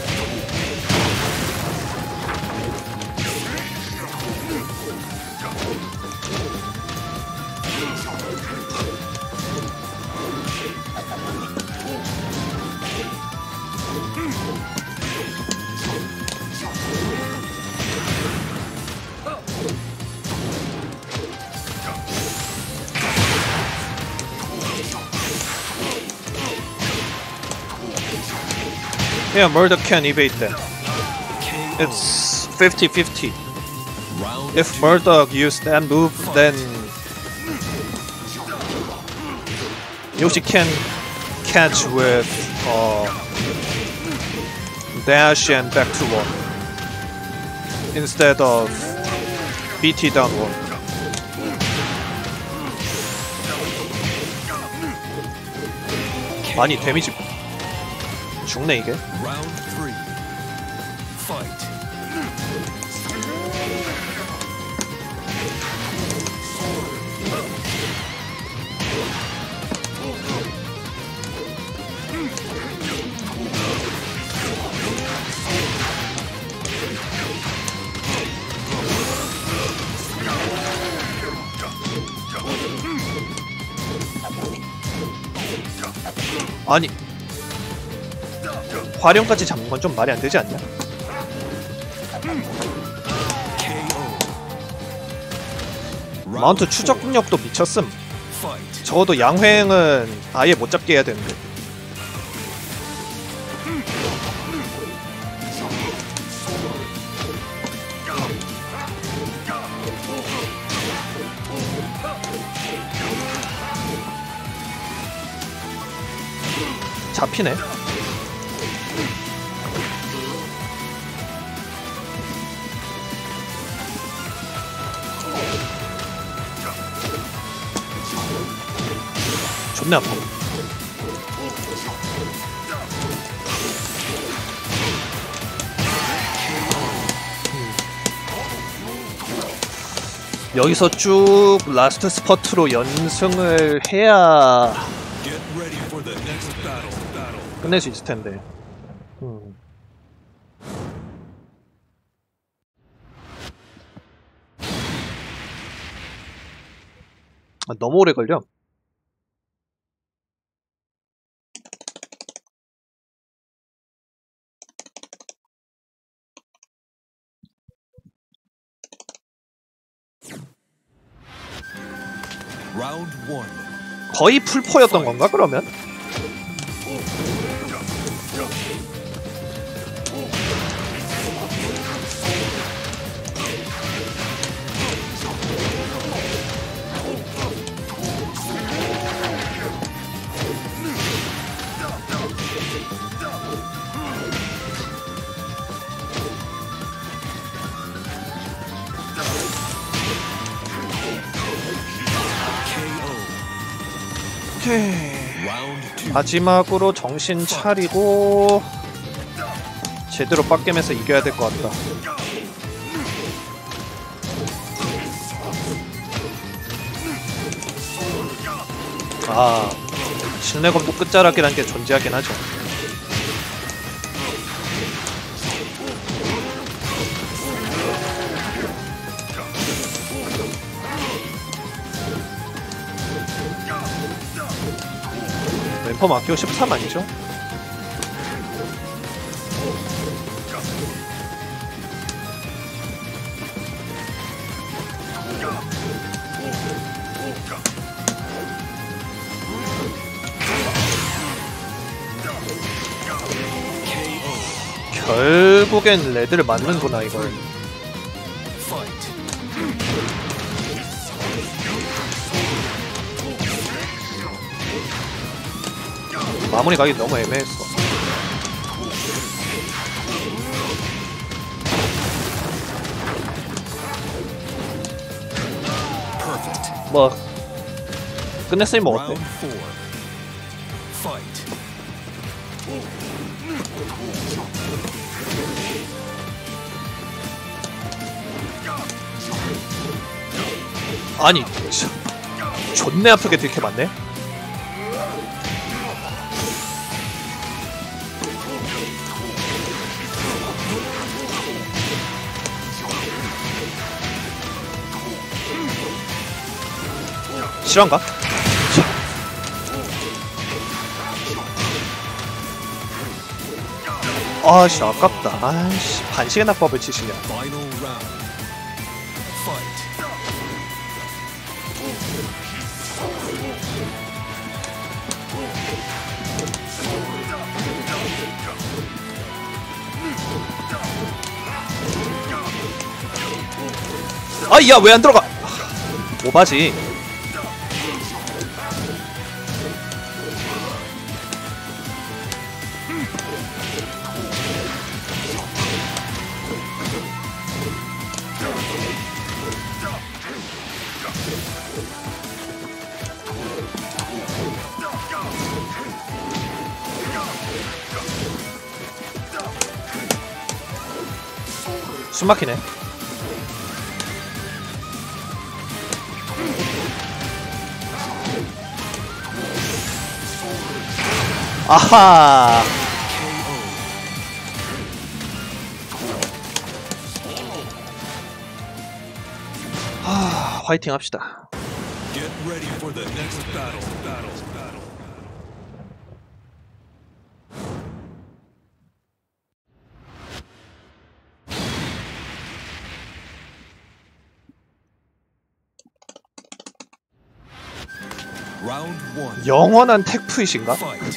Yeah, murduk can evade that. It's 50-50. If murduk use that move, then Yoshi can catch with dash and back to one instead of BT down one. 많이 데미지 죽네 이게. Round 3. Fight. 아니 화룡까지 잡는 건 좀 말이 안 되지 않냐? 마운트 추적 능력도 미쳤음. 적어도 양횡은 아예 못 잡게 해야 되는데. 잡히네. 존나 아파. 여기서 쭉 라스트 스퍼트로 연승을 해야 끝낼 수 있을 텐데. 아, 너무 오래 걸려. 거의 풀포였던 건가 그러면? 마지막으로 정신 차리고 제대로 빡겜해서 이겨야 될 것 같다. 아, 실내검도 끝자락이란 게 존재하긴 하죠. 램퍼 마키오 13 아니죠? 결국엔 레드를 맞는구나 이걸. 마무리 가기 너무 애매했어. 뭐 끝냈으니 뭐 어때? 아니 존내 아프게 들켜 맞네? 실화인가? 아씨 아깝다. 아씨 반시계 낙법을 치시냐. Final round. Fight. 아야 왜 안 들어가? 오바지. 숨막히네. 아하. 화이팅 합시다. Get ready for the next battle. Round 1. 영원한 택프잇인가? Fight.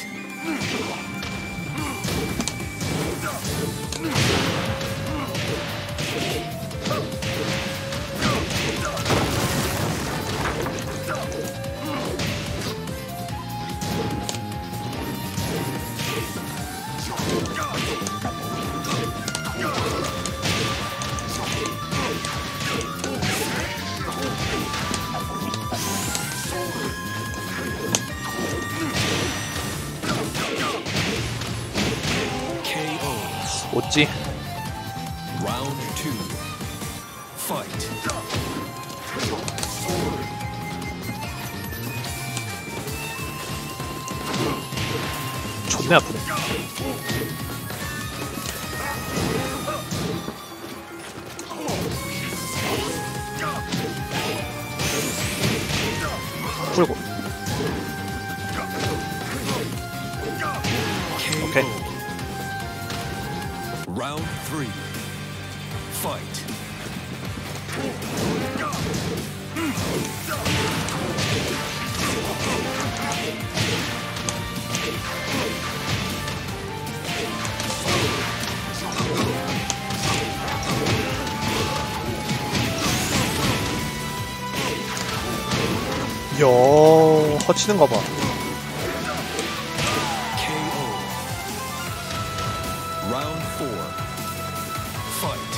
어찌? Round 2. Fight. 존나 아프네. 풀고. 오케이. Round 3. Fight. 야, 허치는 거 봐. KO. Round 4. Fight.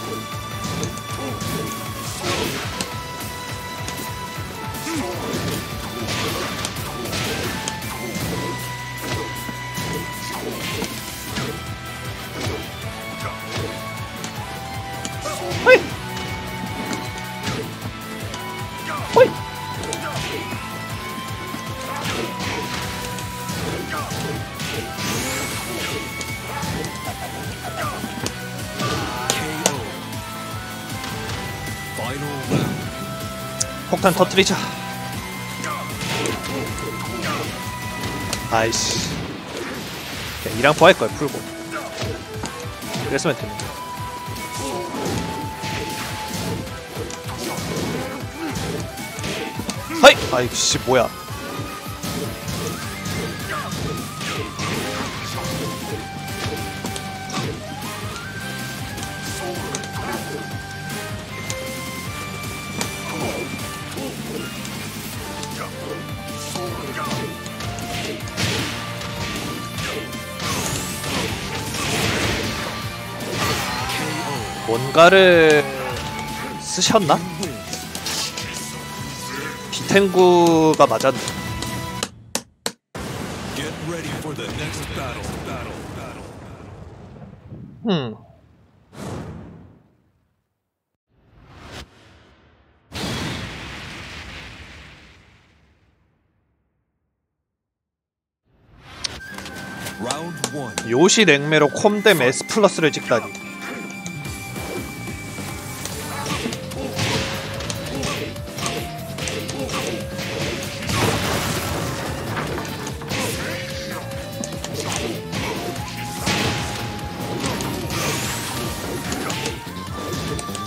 호이! 호이! KO. Final round. 폭탄 터뜨리자. 아이씨. 그냥 이랑 포할 걸 풀고. 그랬으면 됐는데. 하이! 아이씨 뭐야. 뭔가를 쓰셨나? 비텐구가 맞았네. Get ready for the next battle. Round 1. 요시 냉매로 콤뎀 S 플러스를 찍다니.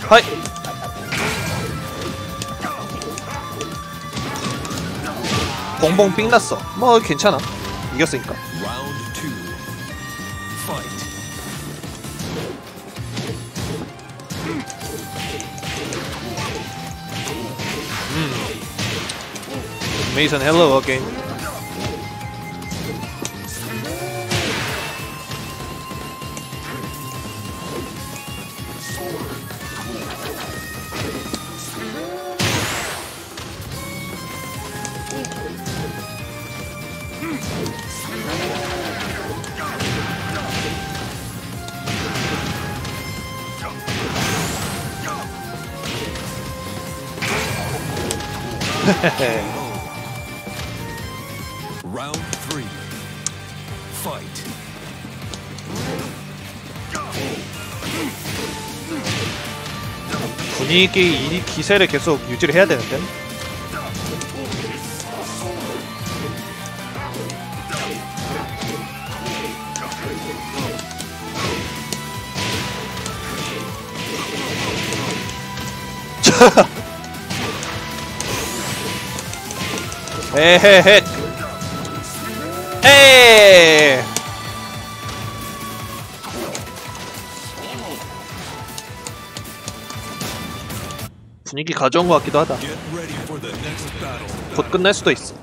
하이. 봉봉 삥 났어. 뭐 괜찮아. 이겼으니까. Round 2. Fight. Mason, hello again. Round 3. Fight. 분위기 이 기세를 계속 유지를 해야 되는데. 에헤헤. 에이. 분위기 가져온 것 같기도 하다. Get ready for the next battle. 곧 끝날 수도 있어.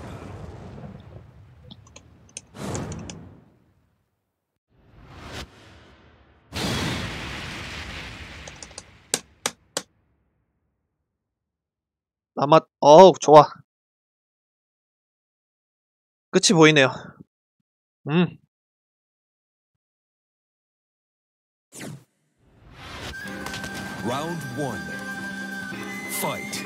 아마 좋아. 끝이 보이네요. Round 1. Fight.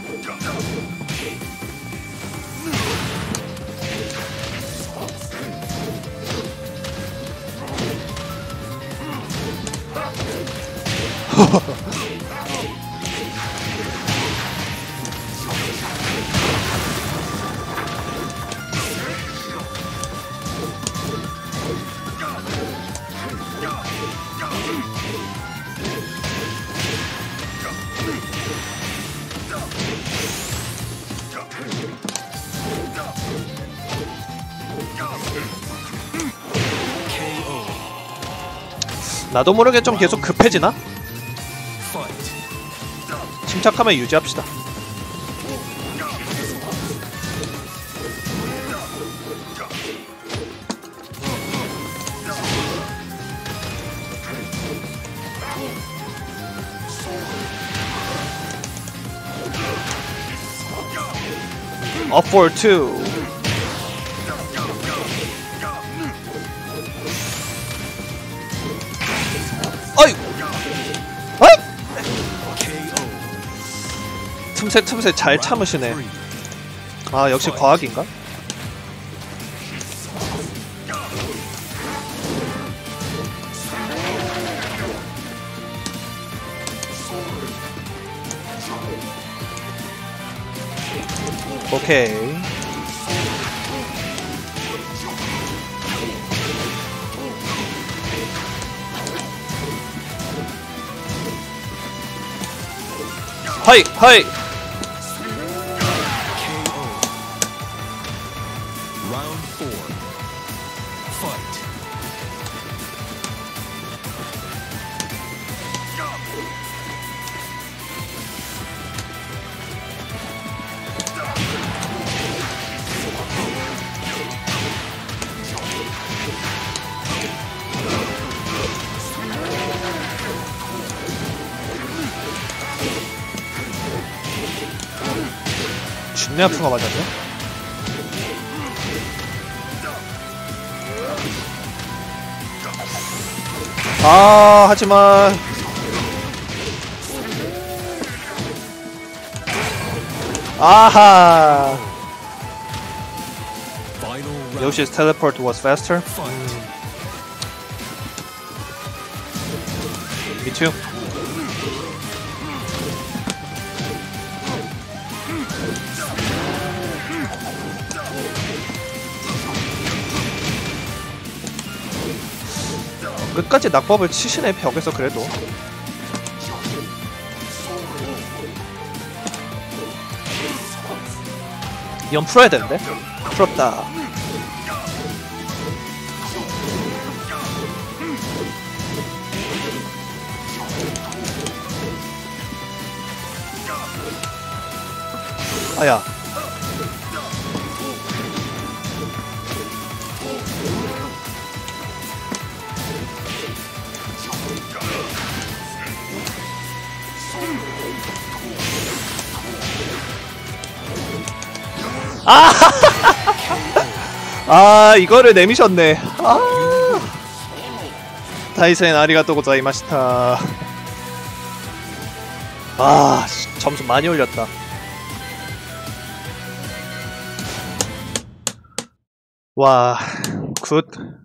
나도 모르게 좀 계속 급해지나? Fight. 침착함을 유지합시다. Up for 2. 어이! 어이! 틈새 잘 참으시네. 아, 역시 과학인가? 오케이. 하이! 하이! Round 4. Fight. 준내 아픈 거 맞았네? 아, 하지만 아하. Yoshi's teleport was faster. Me too. 끝까지 낙법을 치시네, 벽에서. 그래도 이건 풀어야 되는데? 풀었다. 아야. 아! 아, 이거를 내미셨네. 아! 다이센 아리가또 고자이마시타. 아, 점수 많이 올렸다. 와, 굿.